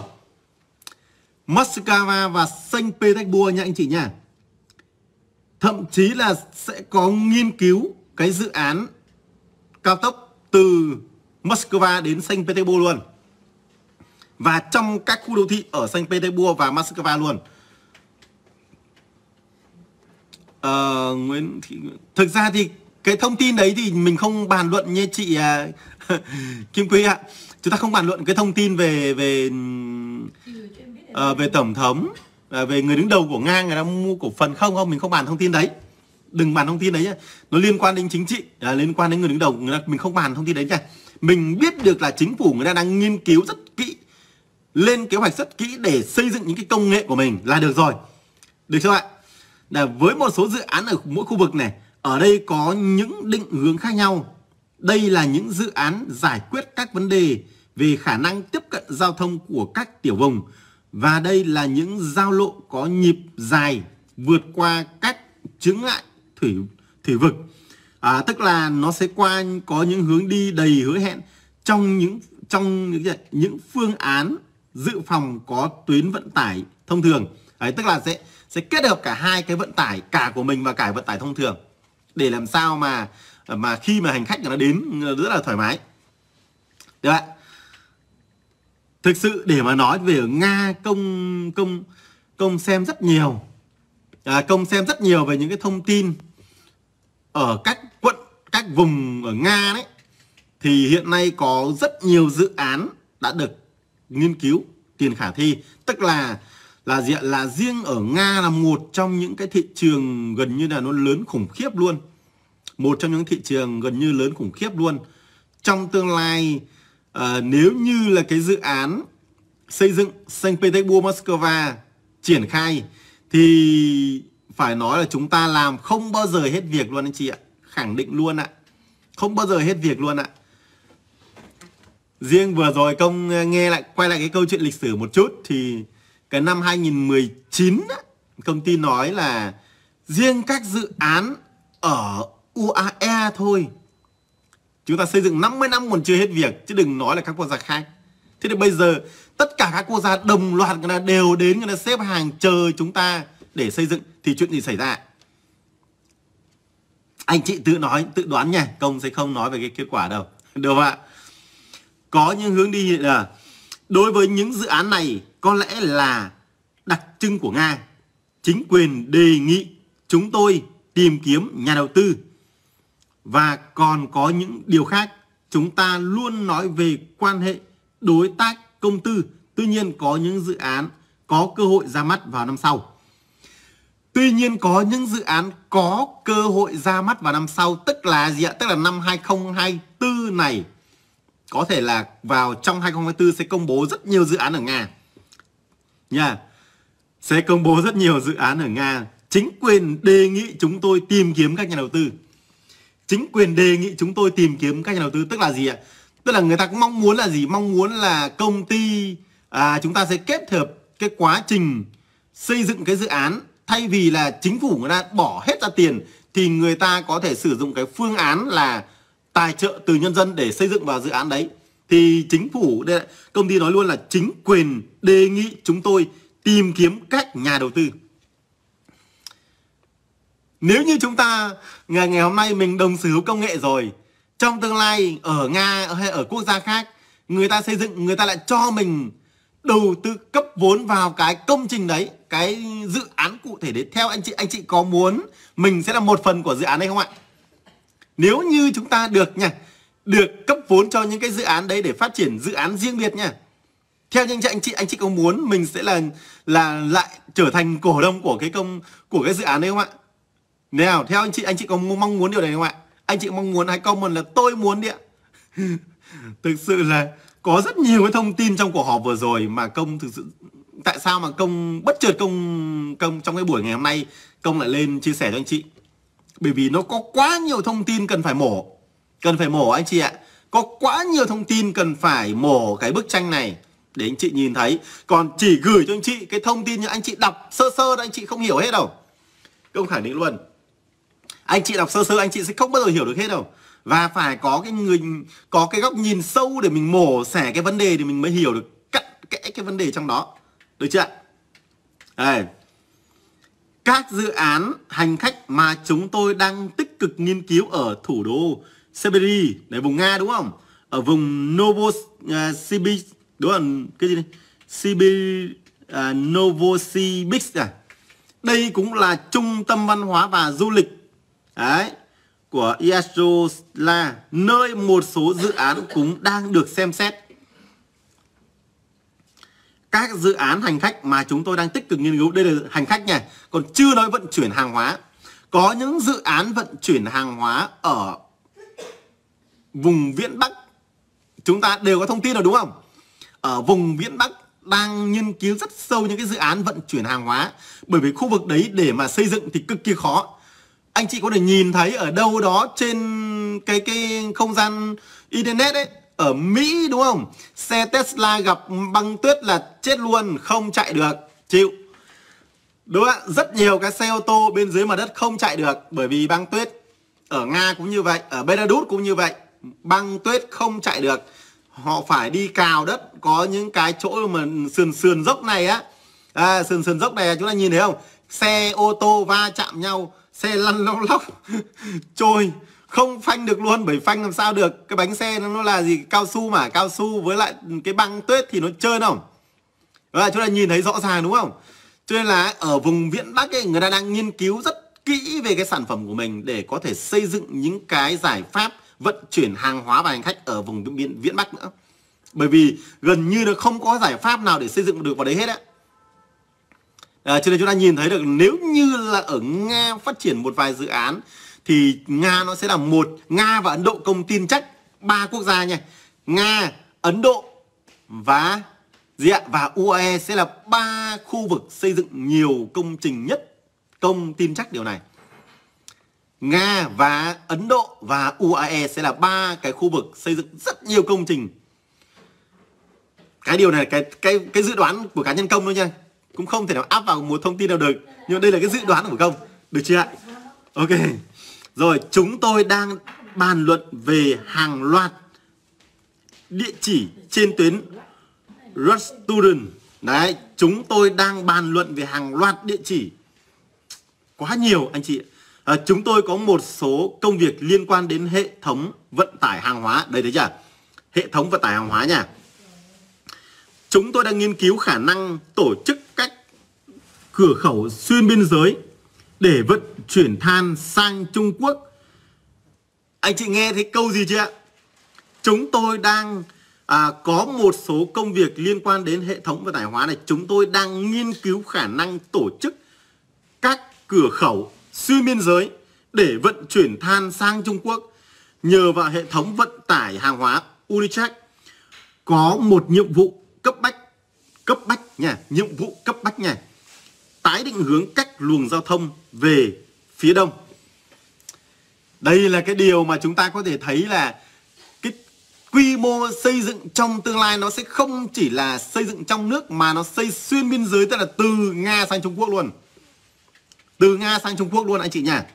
Moscow và Saint Petersburg nha anh chị nha. Thậm chí là sẽ có nghiên cứu cái dự án cao tốc từ Moscow đến Saint Petersburg luôn. Và trong các khu đô thị ở Saint Petersburg và Moscow luôn. uh, Nguyễn Thị... Thực ra thì cái thông tin đấy thì mình không bàn luận như chị uh, Kim Quý ạ. Chúng ta không bàn luận cái thông tin về về uh, về tổng thống, uh, về người đứng đầu của Nga người ta mua cổ phần không không, mình không bàn thông tin đấy. Đừng bàn thông tin đấy nhá. Nó liên quan đến chính trị, uh, liên quan đến người đứng đầu, người ta, mình không bàn thông tin đấy nha. Mình biết được là chính phủ người ta đang nghiên cứu rất kỹ, lên kế hoạch rất kỹ để xây dựng những cái công nghệ của mình là được rồi. Được chưa ạ? Là với một số dự án ở mỗi khu vực này, ở đây có những định hướng khác nhau. Đây là những dự án giải quyết các vấn đề về khả năng tiếp cận giao thông của các tiểu vùng. Và đây là những giao lộ có nhịp dài vượt qua các chướng ngại thủy thủy vực. À, tức là nó sẽ qua có những hướng đi đầy hứa hẹn trong những trong những, những phương án dự phòng có tuyến vận tải thông thường. Đấy, tức là sẽ sẽ kết hợp cả hai cái vận tải, cả của mình và cả vận tải thông thường, để làm sao mà mà khi mà hành khách nó đến rất là thoải mái. Được ạ. Thực sự để mà nói về ở Nga, công công công xem rất nhiều, à, công xem rất nhiều về những cái thông tin ở các quận, các vùng ở Nga đấy, thì hiện nay có rất nhiều dự án đã được nghiên cứu tiền khả thi. Tức là là gì ạ? Là riêng ở Nga là một trong những cái thị trường gần như là nó lớn khủng khiếp luôn. Một trong những thị trường gần như lớn khủng khiếp luôn. Trong tương lai, à, nếu như là cái dự án xây dựng Saint Petersburg Moscow triển khai thì phải nói là chúng ta làm không bao giờ hết việc luôn anh chị ạ. Khẳng định luôn ạ. Không bao giờ hết việc luôn ạ. Riêng vừa rồi công nghe lại, quay lại cái câu chuyện lịch sử một chút, thì cái năm hai nghìn mười chín công ty nói là riêng các dự án ở u a e thôi, chúng ta xây dựng năm mươi năm còn chưa hết việc, chứ đừng nói là các quốc gia khác. Thế thì bây giờ tất cả các quốc gia đồng loạt người ta đều đến, người ta xếp hàng chờ chúng ta để xây dựng, thì chuyện gì xảy ra? Anh chị tự nói, tự đoán nha, công sẽ không nói về cái kết quả đâu. Được không ạ? Có những hướng đi là đối với những dự án này có lẽ là đặc trưng của Nga. Chính quyền đề nghị chúng tôi tìm kiếm nhà đầu tư. Và còn có những điều khác. Chúng ta luôn nói về quan hệ đối tác công tư. Tuy nhiên có những dự án có cơ hội ra mắt vào năm sau. Tuy nhiên có những dự án có cơ hội ra mắt vào năm sau. Tức là gì ạ? Tức là năm hai không hai tư này. Có thể là vào trong hai không hai tư sẽ công bố rất nhiều dự án ở Nga nha. Yeah. Sẽ công bố rất nhiều dự án ở Nga. Chính quyền đề nghị chúng tôi tìm kiếm các nhà đầu tư. Chính quyền đề nghị chúng tôi tìm kiếm các nhà đầu tư. Tức là gì ạ? Tức là người ta cũng mong muốn là gì? Mong muốn là công ty à, chúng ta sẽ kết hợp cái quá trình xây dựng cái dự án. Thay vì là chính phủ người ta bỏ hết ra tiền, thì người ta có thể sử dụng cái phương án là tài trợ từ nhân dân để xây dựng vào dự án đấy. Thì chính phủ, công ty nói luôn là chính quyền đề nghị chúng tôi tìm kiếm các nhà đầu tư. Nếu như chúng ta ngày, ngày hôm nay mình đồng sở hữu công nghệ rồi, trong tương lai ở Nga hay ở quốc gia khác, người ta xây dựng, người ta lại cho mình đầu tư cấp vốn vào cái công trình đấy, cái dự án cụ thể đấy. Theo anh chị, anh chị có muốn mình sẽ là một phần của dự án này không ạ? Nếu như chúng ta được nha, được cấp vốn cho những cái dự án đấy để phát triển dự án riêng biệt nha. Theo những anh chị, anh chị có muốn mình sẽ là là lại trở thành cổ đông của cái công của cái dự án đấy không ạ? Nào, theo anh chị, anh chị có mong muốn điều này không ạ? Anh chị mong muốn hay comment là tôi muốn đi ạ. Thực sự là có rất nhiều cái thông tin trong cuộc họp vừa rồi mà công thực sự, tại sao mà công bất chợt công công trong cái buổi ngày hôm nay công lại lên chia sẻ cho anh chị? Bởi vì nó có quá nhiều thông tin cần phải mổ. Cần phải mổ anh chị ạ. Có quá nhiều thông tin cần phải mổ cái bức tranh này để anh chị nhìn thấy. Còn chỉ gửi cho anh chị cái thông tin như anh chị đọc sơ sơ anh chị không hiểu hết đâu. Công khẳng định luôn. Anh chị đọc sơ sơ anh chị sẽ không bao giờ hiểu được hết đâu. Và phải có cái người, có cái góc nhìn sâu để mình mổ xẻ cái vấn đề thì mình mới hiểu được cặn kẽ cái vấn đề trong đó. Được chưa ạ? Đây. Các dự án hành khách mà chúng tôi đang tích cực nghiên cứu ở thủ đô Siberia, đấy, vùng Nga đúng không? Ở vùng Novosibirsk, đúng không? Cái gì đây? Sibir, uh, Novosibirsk à? Đây cũng là trung tâm văn hóa và du lịch đấy, của Iassola, nơi một số dự án cũng đang được xem xét. Các dự án hành khách mà chúng tôi đang tích cực nghiên cứu, đây là hành khách nha, còn chưa nói vận chuyển hàng hóa. Có những dự án vận chuyển hàng hóa ở vùng Viễn Bắc, chúng ta đều có thông tin rồi đúng không? Ở vùng Viễn Bắc đang nghiên cứu rất sâu những cái dự án vận chuyển hàng hóa, bởi vì khu vực đấy để mà xây dựng thì cực kỳ khó. Anh chị có thể nhìn thấy ở đâu đó trên cái cái không gian internet ấy, ở Mỹ đúng không? Xe Tesla gặp băng tuyết là chết luôn, không chạy được, chịu. Đúng không ạ? Rất nhiều cái xe ô tô bên dưới mặt đất không chạy được bởi vì băng tuyết. Ở Nga cũng như vậy, ở Belarus cũng như vậy, băng tuyết không chạy được. Họ phải đi cào đất, có những cái chỗ mà sườn sườn dốc này á, à, sườn sườn dốc này chúng ta nhìn thấy không? Xe ô tô va chạm nhau, xe lăn lóc lóc trôi, không phanh được luôn, bởi phanh làm sao được, cái bánh xe nó là gì, cao su mà, cao su với lại cái băng tuyết thì nó trơn không? Đó, chúng ta nhìn thấy rõ ràng đúng không? Cho nên là ở vùng Viễn Bắc ấy, người ta đang nghiên cứu rất kỹ về cái sản phẩm của mình để có thể xây dựng những cái giải pháp vận chuyển hàng hóa và hành khách ở vùng Viễn, Viễn Bắc nữa. Bởi vì gần như nó không có giải pháp nào để xây dựng được vào đấy hết á. À, cho nên chúng ta nhìn thấy được nếu như là ở Nga phát triển một vài dự án thì Nga nó sẽ là một, Nga và Ấn Độ cùng tin chắc ba quốc gia nha. Nga, Ấn Độ và gì ạ? Và u a e sẽ là ba khu vực xây dựng nhiều công trình nhất. Công tin chắc điều này. Nga và Ấn Độ và u a e sẽ là ba cái khu vực xây dựng rất nhiều công trình. Cái điều này cái cái cái dự đoán của cá nhân Công thôi nha, cũng không thể nào áp vào một thông tin nào được, nhưng đây là cái dự đoán của Công, được chưa ạ? Ok. Rồi, chúng tôi đang bàn luận về hàng loạt địa chỉ trên tuyến restaurant. Đấy, chúng tôi đang bàn luận về hàng loạt địa chỉ. Quá nhiều anh chị. À, chúng tôi có một số công việc liên quan đến hệ thống vận tải hàng hóa. Đây thấy chưa? Hệ thống vận tải hàng hóa nha. Chúng tôi đang nghiên cứu khả năng tổ chức các cửa khẩu xuyên biên giới để vận chuyển than sang Trung Quốc. Anh chị nghe thấy câu gì chưa ạ? Chúng tôi đang à, có một số công việc liên quan đến hệ thống vận tải hàng hóa này. Chúng tôi đang nghiên cứu khả năng tổ chức các cửa khẩu xuyên biên giới để vận chuyển than sang Trung Quốc. Nhờ vào hệ thống vận tải hàng hóa Unitrack có một nhiệm vụ cấp bách, cấp bách nha, nhiệm vụ cấp bách nha. Tái định hướng các luồng giao thông về phía đông. Đây là cái điều mà chúng ta có thể thấy là cái quy mô xây dựng trong tương lai nó sẽ không chỉ là xây dựng trong nước mà nó xây xuyên biên giới, tức là từ Nga sang Trung Quốc luôn. Từ Nga sang Trung Quốc luôn anh chị nha.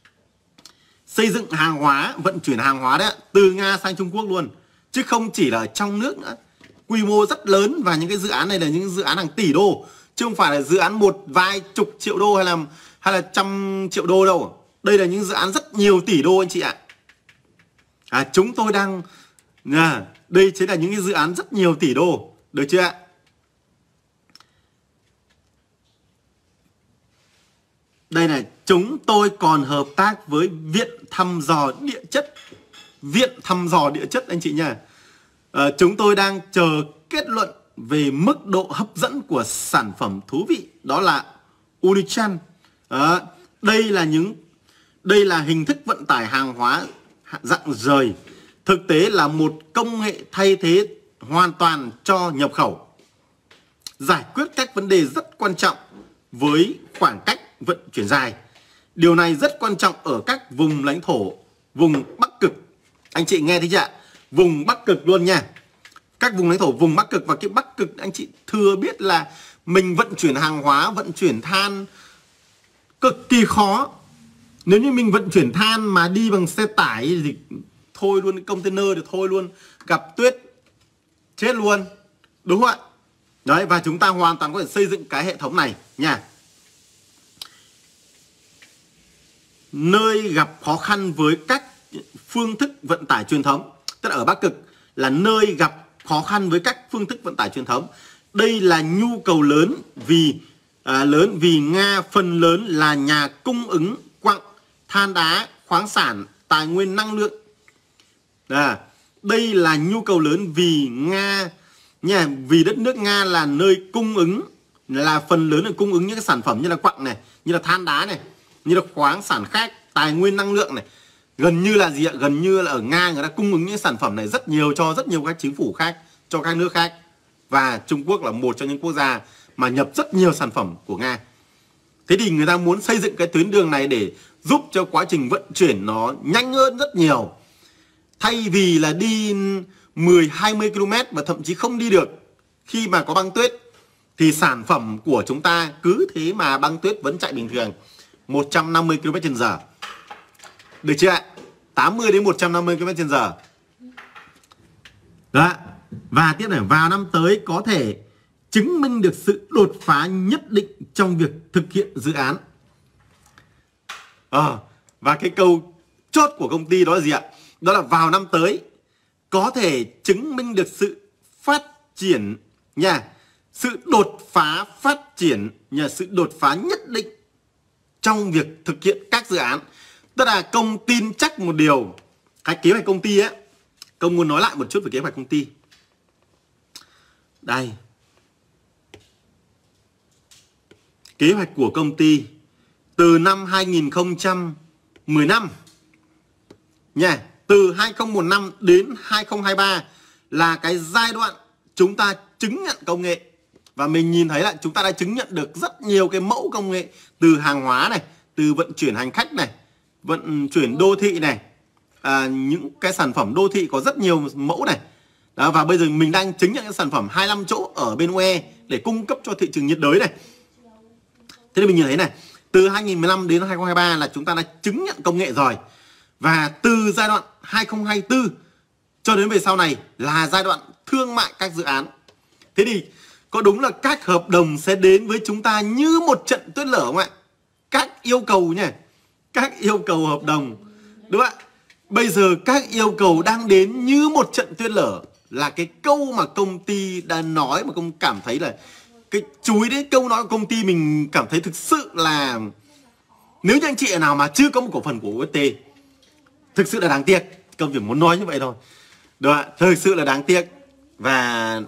Xây dựng hàng hóa, vận chuyển hàng hóa đấy, từ Nga sang Trung Quốc luôn, chứ không chỉ là ở trong nước nữa. Quy mô rất lớn và những cái dự án này là những dự án hàng tỷ đô, chứ không phải là dự án một vài chục triệu đô hay là hay là trăm triệu đô đâu. Đây là những dự án rất nhiều tỷ đô anh chị ạ. À, chúng tôi đang à, đây chính là những cái dự án rất nhiều tỷ đô, được chưa ạ? Đây này, chúng tôi còn hợp tác với Viện Thăm dò Địa chất. Viện Thăm dò Địa chất anh chị nha. À, chúng tôi đang chờ kết luận về mức độ hấp dẫn của sản phẩm thú vị, đó là Unichan. À, đây là những đây là hình thức vận tải hàng hóa dạng rời, thực tế là một công nghệ thay thế hoàn toàn cho nhập khẩu, giải quyết các vấn đề rất quan trọng với khoảng cách vận chuyển dài. Điều này rất quan trọng ở các vùng lãnh thổ, vùng Bắc Cực. Anh chị nghe thấy chưa ạ? Vùng Bắc Cực luôn nha. Các vùng lãnh thổ vùng Bắc Cực, và cái Bắc Cực anh chị thừa biết là mình vận chuyển hàng hóa, vận chuyển than cực kỳ khó. Nếu như mình vận chuyển than mà đi bằng xe tải thì thôi luôn, container thì thôi luôn, gặp tuyết chết luôn, đúng không ạ? Đấy, và chúng ta hoàn toàn có thể xây dựng cái hệ thống này nha. Nơi gặp khó khăn với các phương thức vận tải truyền thống, tức là ở Bắc Cực là nơi gặp khó khăn với các phương thức vận tải truyền thống. Đây là nhu cầu lớn vì à, lớn vì Nga phần lớn là nhà cung ứng quặng, than đá, khoáng sản, tài nguyên năng lượng. À, đây là nhu cầu lớn vì Nga nha, vì đất nước Nga là nơi cung ứng, là phần lớn là cung ứng những cái sản phẩm như là quặng này, như là than đá này, như là khoáng sản khác, tài nguyên năng lượng này. Gần như là gì ạ? Gần như là ở Nga người ta cung ứng những sản phẩm này rất nhiều cho rất nhiều các chính phủ khác, cho các nước khác. Và Trung Quốc là một trong những quốc gia mà nhập rất nhiều sản phẩm của Nga. Thế thì người ta muốn xây dựng cái tuyến đường này để giúp cho quá trình vận chuyển nó nhanh hơn rất nhiều. Thay vì là đi mười hai mươi ki lô mét và thậm chí không đi được khi mà có băng tuyết, thì sản phẩm của chúng ta cứ thế mà băng tuyết vẫn chạy bình thường một trăm năm mươi ki lô mét trên giờ. Được chưa ạ? tám mươi đến một trăm năm mươi ki lô mét trên giờ. Đó. Và tiếp này, vào năm tới có thể chứng minh được sự đột phá nhất định trong việc thực hiện dự án. À, và cái câu chốt của công ty đó là gì ạ? Đó là vào năm tới có thể chứng minh được sự phát triển nha, sự đột phá phát triển nha, sự đột phá nhất định trong việc thực hiện các dự án. Tức là công tin chắc một điều, cái kế hoạch công ty ấy, công muốn nói lại một chút về kế hoạch công ty. Đây, kế hoạch của công ty từ năm hai nghìn không trăm mười lăm nha, từ hai nghìn không trăm mười lăm đến hai nghìn không trăm hai mươi ba là cái giai đoạn chúng ta chứng nhận công nghệ. Và mình nhìn thấy là chúng ta đã chứng nhận được rất nhiều cái mẫu công nghệ, từ hàng hóa này, từ vận chuyển hành khách này, vận chuyển đô thị này, à, những cái sản phẩm đô thị có rất nhiều mẫu này. Đó, và bây giờ mình đang chứng nhận cái sản phẩm hai mươi lăm chỗ ở bên u a e để cung cấp cho thị trường nhiệt đới này. Thế thì mình nhìn thấy này, từ hai nghìn không trăm mười lăm đến hai nghìn không trăm hai mươi ba là chúng ta đã chứng nhận công nghệ rồi. Và từ giai đoạn hai nghìn không trăm hai mươi tư cho đến về sau này là giai đoạn thương mại các dự án. Thế thì có đúng là các hợp đồng sẽ đến với chúng ta như một trận tuyết lở không ạ? Các yêu cầu nha, các yêu cầu hợp đồng, đúng không ạ? Bây giờ các yêu cầu đang đến như một trận tuyết lở, là cái câu mà công ty đã nói mà công cảm thấy là cái chúi đấy, câu nói của công ty mình cảm thấy thực sự là, nếu như anh chị nào mà chưa có một cổ phần của u ét tê, thực sự là đáng tiếc. Công chỉ muốn nói như vậy thôi. Đúng ạ, thực sự là đáng tiếc. Và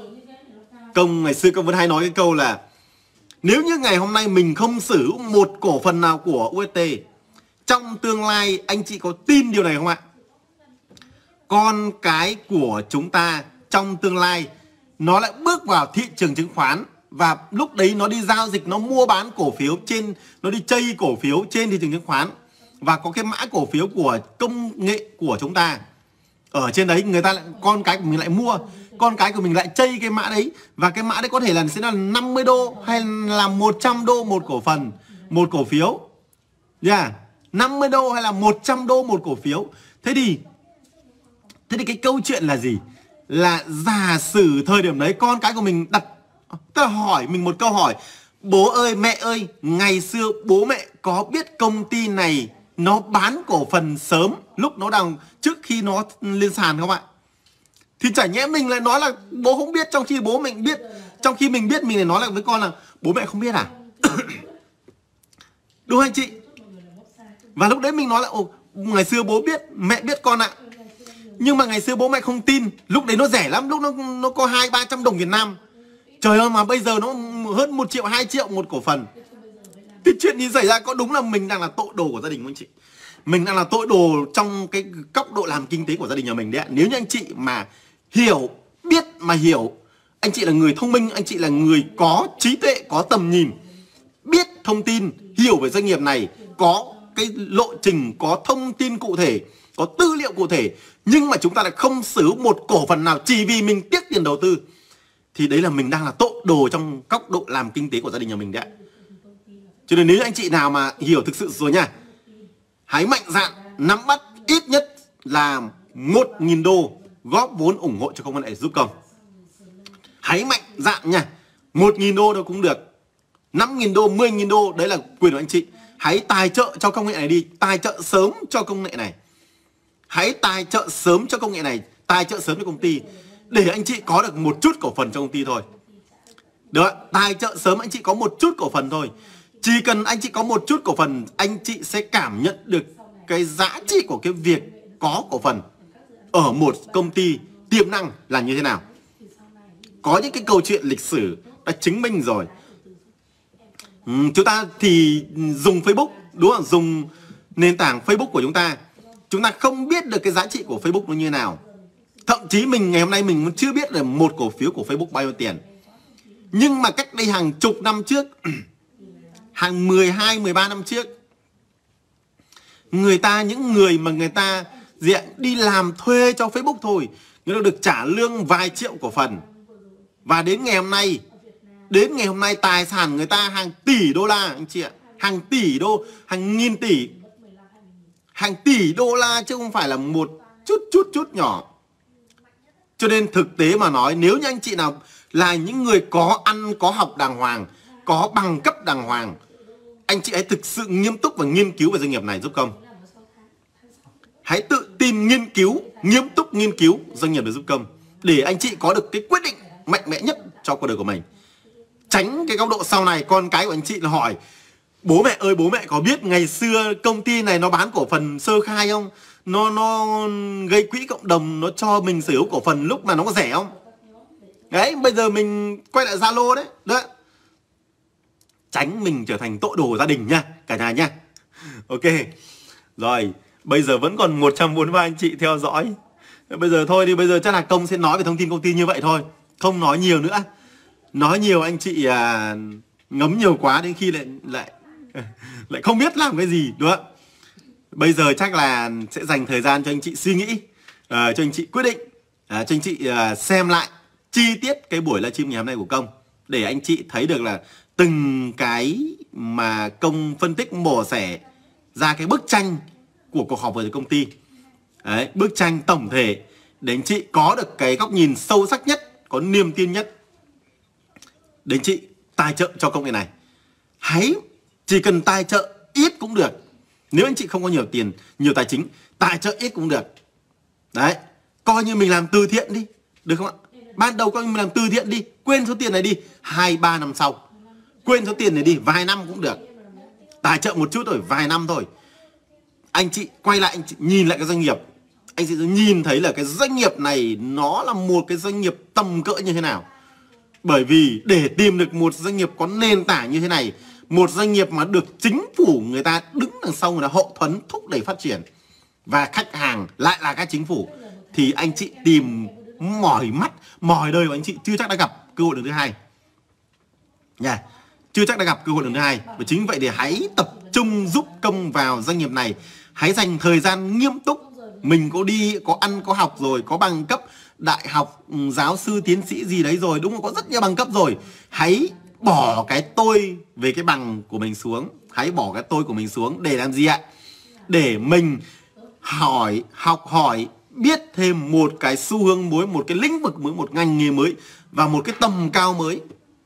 công ngày xưa công vẫn hay nói cái câu là nếu như ngày hôm nay mình không sở hữu một cổ phần nào của u ét tê, trong tương lai anh chị có tin điều này không ạ? Con cái của chúng ta trong tương lai nó lại bước vào thị trường chứng khoán, và lúc đấy nó đi giao dịch, nó mua bán cổ phiếu trên, nó đi chơi cổ phiếu trên thị trường chứng khoán, và có cái mã cổ phiếu của công nghệ của chúng ta ở trên đấy. Người ta lại, con cái của mình lại mua, con cái của mình lại chơi cái mã đấy, và cái mã đấy có thể là sẽ là năm mươi đô hay là một trăm đô một cổ phần, một cổ phiếu. Yeah, năm mươi đô hay là một trăm đô một cổ phiếu. Thế thì Thế thì cái câu chuyện là gì? Là giả sử thời điểm đấy con cái của mình đặt, tức là hỏi mình một câu hỏi: bố ơi, mẹ ơi, ngày xưa bố mẹ có biết công ty này nó bán cổ phần sớm lúc nó đang trước khi nó lên sàn không ạ? Thì chả nhẽ mình lại nói là bố không biết, trong khi bố mình biết, trong khi mình biết, mình lại nói lại với con là bố mẹ không biết à? Đúng anh chị? Và lúc đấy mình nói là ồ, ngày xưa bố biết, mẹ biết con ạ. Nhưng mà ngày xưa bố mẹ không tin, lúc đấy nó rẻ lắm, lúc nó nó có hai ba trăm đồng Việt Nam. Trời ơi, mà bây giờ nó hơn một triệu, hai triệu một cổ phần. Thì chuyện gì xảy ra? Có đúng là mình đang là tội đồ của gia đình không anh chị? Mình đang là tội đồ trong cái góc độ làm kinh tế của gia đình nhà mình đấy ạ. Nếu như anh chị mà hiểu, biết mà hiểu, anh chị là người thông minh, anh chị là người có trí tuệ, có tầm nhìn, biết thông tin, hiểu về doanh nghiệp này, có cái lộ trình, có thông tin cụ thể, có tư liệu cụ thể, nhưng mà chúng ta lại không sở hữu một cổ phần nào chỉ vì mình tiếc tiền đầu tư, thì đấy là mình đang là tội đồ trong góc độ làm kinh tế của gia đình nhà mình đấy ạ. Cho nên nếu anh chị nào mà hiểu thực sự rồi nha, hãy mạnh dạn nắm bắt ít nhất là một nghìn đô góp vốn ủng hộ cho công nghệ giúp công. Hãy mạnh dạn nha, một nghìn đô đâu cũng được, năm nghìn đô, mười nghìn đô, đấy là quyền của anh chị. Hãy tài trợ cho công nghệ này đi, tài trợ sớm cho công nghệ này. Hãy tài trợ sớm cho công nghệ này, tài trợ sớm cho công ty, để anh chị có được một chút cổ phần trong công ty thôi. Được ạ, tài trợ sớm anh chị có một chút cổ phần thôi. Chỉ cần anh chị có một chút cổ phần, anh chị sẽ cảm nhận được cái giá trị của cái việc có cổ phần ở một công ty tiềm năng là như thế nào. Có những cái câu chuyện lịch sử đã chứng minh rồi. Ừ, chúng ta thì dùng Facebook, đúng không? Dùng nền tảng Facebook của chúng ta, chúng ta không biết được cái giá trị của Facebook nó như thế nào. Thậm chí mình ngày hôm nay mình chưa biết là một cổ phiếu của Facebook bao nhiêu tiền. Nhưng mà cách đây hàng chục năm trước, hàng mười hai, mười ba năm trước, người ta, những người mà người ta gì ạ, đi làm thuê cho Facebook thôi, người ta được trả lương vài triệu cổ phần. Và đến ngày hôm nay, đến ngày hôm nay tài sản người ta hàng tỷ đô la anh chị ạ. Hàng tỷ đô, hàng nghìn tỷ. Hàng tỷ đô la chứ không phải là một chút chút chút nhỏ. Cho nên thực tế mà nói, nếu như anh chị nào là những người có ăn, có học đàng hoàng, có bằng cấp đàng hoàng, anh chị hãy thực sự nghiêm túc và nghiên cứu về doanh nghiệp này giúp công. Hãy tự tin nghiên cứu, nghiêm túc nghiên cứu doanh nghiệp này giúp công, để anh chị có được cái quyết định mạnh mẽ nhất cho cuộc đời của mình. Tránh cái góc độ sau này con cái của anh chị là hỏi: bố mẹ ơi, bố mẹ có biết ngày xưa công ty này nó bán cổ phần sơ khai không? Nó nó gây quỹ cộng đồng, nó cho mình sở hữu cổ phần lúc mà nó có rẻ không? Đấy, bây giờ mình quay lại Zalo đấy. Đấy. Tránh mình trở thành tội đồ gia đình nha, cả nhà nha. Ok. Rồi, bây giờ vẫn còn một trăm bốn mươi ba anh chị theo dõi. Bây giờ thôi đi, bây giờ chắc là Công sẽ nói về thông tin công ty như vậy thôi. Không nói nhiều nữa. Nói nhiều anh chị à, ngấm nhiều quá đến khi lại lại lại không biết làm cái gì, đúng không? Bây giờ chắc là sẽ dành thời gian cho anh chị suy nghĩ, à, cho anh chị quyết định, à, cho anh chị à, xem lại chi tiết cái buổi livestream ngày hôm nay của Công, để anh chị thấy được là từng cái mà Công phân tích mổ xẻ ra cái bức tranh của cuộc họp với công ty. Đấy, bức tranh tổng thể để anh chị có được cái góc nhìn sâu sắc nhất, có niềm tin nhất để anh chị tài trợ cho công nghệ này. Hãy chỉ cần tài trợ ít cũng được. Nếu anh chị không có nhiều tiền, nhiều tài chính, tài trợ ít cũng được. Đấy, coi như mình làm từ thiện đi, được không ạ? Ban đầu coi như mình làm từ thiện đi, quên số tiền này đi, hai ba năm sau quên số tiền này đi, vài năm cũng được. Tài trợ một chút thôi, vài năm thôi. Anh chị quay lại, anh chị nhìn lại cái doanh nghiệp, anh chị sẽ nhìn thấy là cái doanh nghiệp này nó là một cái doanh nghiệp tầm cỡ như thế nào. Bởi vì để tìm được một doanh nghiệp có nền tảng như thế này, một doanh nghiệp mà được chính phủ người ta đứng đằng sau, người ta hậu thuẫn thúc đẩy phát triển, và khách hàng lại là các chính phủ, thì anh chị tìm mỏi mắt, mỏi đời của anh chị chưa chắc đã gặp cơ hội lần thứ hai nha, yeah. Chưa chắc đã gặp cơ hội lần thứ hai. Và chính vậy thì hãy tập trung giúp Công vào doanh nghiệp này. Hãy dành thời gian nghiêm túc. Mình có đi, có ăn, có học rồi, có bằng cấp đại học, giáo sư, tiến sĩ gì đấy rồi, đúng không? Có rất nhiều bằng cấp rồi. Hãy bỏ cái tôi về cái bằng của mình xuống. Hãy bỏ cái tôi của mình xuống để làm gì ạ? Để mình hỏi, học hỏi, biết thêm một cái xu hướng mới, một cái lĩnh vực mới, một ngành nghề mới và một cái tầm cao mới,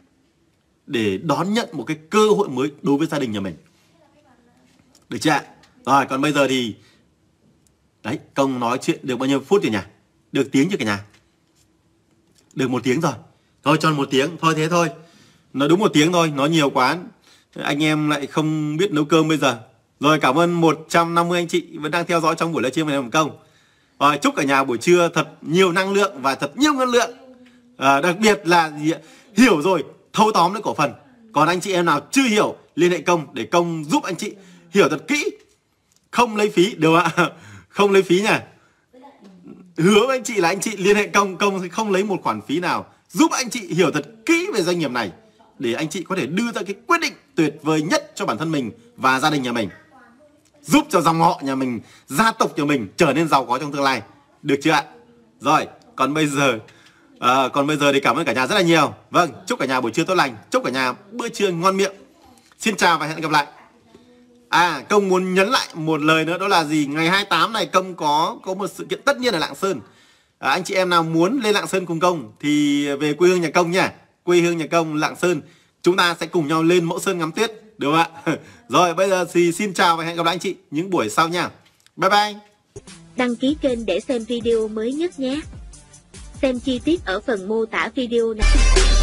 để đón nhận một cái cơ hội mới đối với gia đình nhà mình. Được chưa ạ? Rồi, còn bây giờ thì đấy, Công nói chuyện được bao nhiêu phút rồi nhỉ? Được tiếng chưa cả nhà? Được một tiếng rồi. Thôi cho một tiếng, thôi thế thôi. Nói đúng một tiếng thôi, nói nhiều quá anh em lại không biết nấu cơm bây giờ. Rồi, cảm ơn một trăm năm mươi anh chị vẫn đang theo dõi trong buổi livestream này của Công. Rồi, chúc cả nhà buổi trưa thật nhiều năng lượng và thật nhiều ngân lượng. À, đặc biệt là gì ạ? Hiểu rồi, thâu tóm lấy cổ phần. Còn anh chị em nào chưa hiểu, liên hệ Công để Công giúp anh chị hiểu thật kỹ. Không lấy phí, được ạ? Không lấy phí nha. Hứa với anh chị là anh chị liên hệ Công, Công sẽ không lấy một khoản phí nào, giúp anh chị hiểu thật kỹ về doanh nghiệp này, để anh chị có thể đưa ra cái quyết định tuyệt vời nhất cho bản thân mình và gia đình nhà mình, giúp cho dòng họ nhà mình, gia tộc nhà mình trở nên giàu có trong tương lai. Được chưa ạ? Rồi, còn bây giờ à, còn bây giờ thì cảm ơn cả nhà rất là nhiều. Vâng, chúc cả nhà buổi trưa tốt lành, chúc cả nhà bữa trưa ngon miệng. Xin chào và hẹn gặp lại. À, Công muốn nhấn lại một lời nữa, đó là gì? Ngày hai mươi tám này Công có có một sự kiện tất nhiên ở Lạng Sơn. À, anh chị em nào muốn lên Lạng Sơn cùng Công thì về quê hương nhà Công nha. Quê hương nhà Công Lạng Sơn, chúng ta sẽ cùng nhau lên Mẫu Sơn ngắm tuyết, được không ạ? Rồi, bây giờ thì xin chào và hẹn gặp lại anh chị những buổi sau nha. Bye bye. Đăng ký kênh để xem video mới nhất nhé. Xem chi tiết ở phần mô tả video này.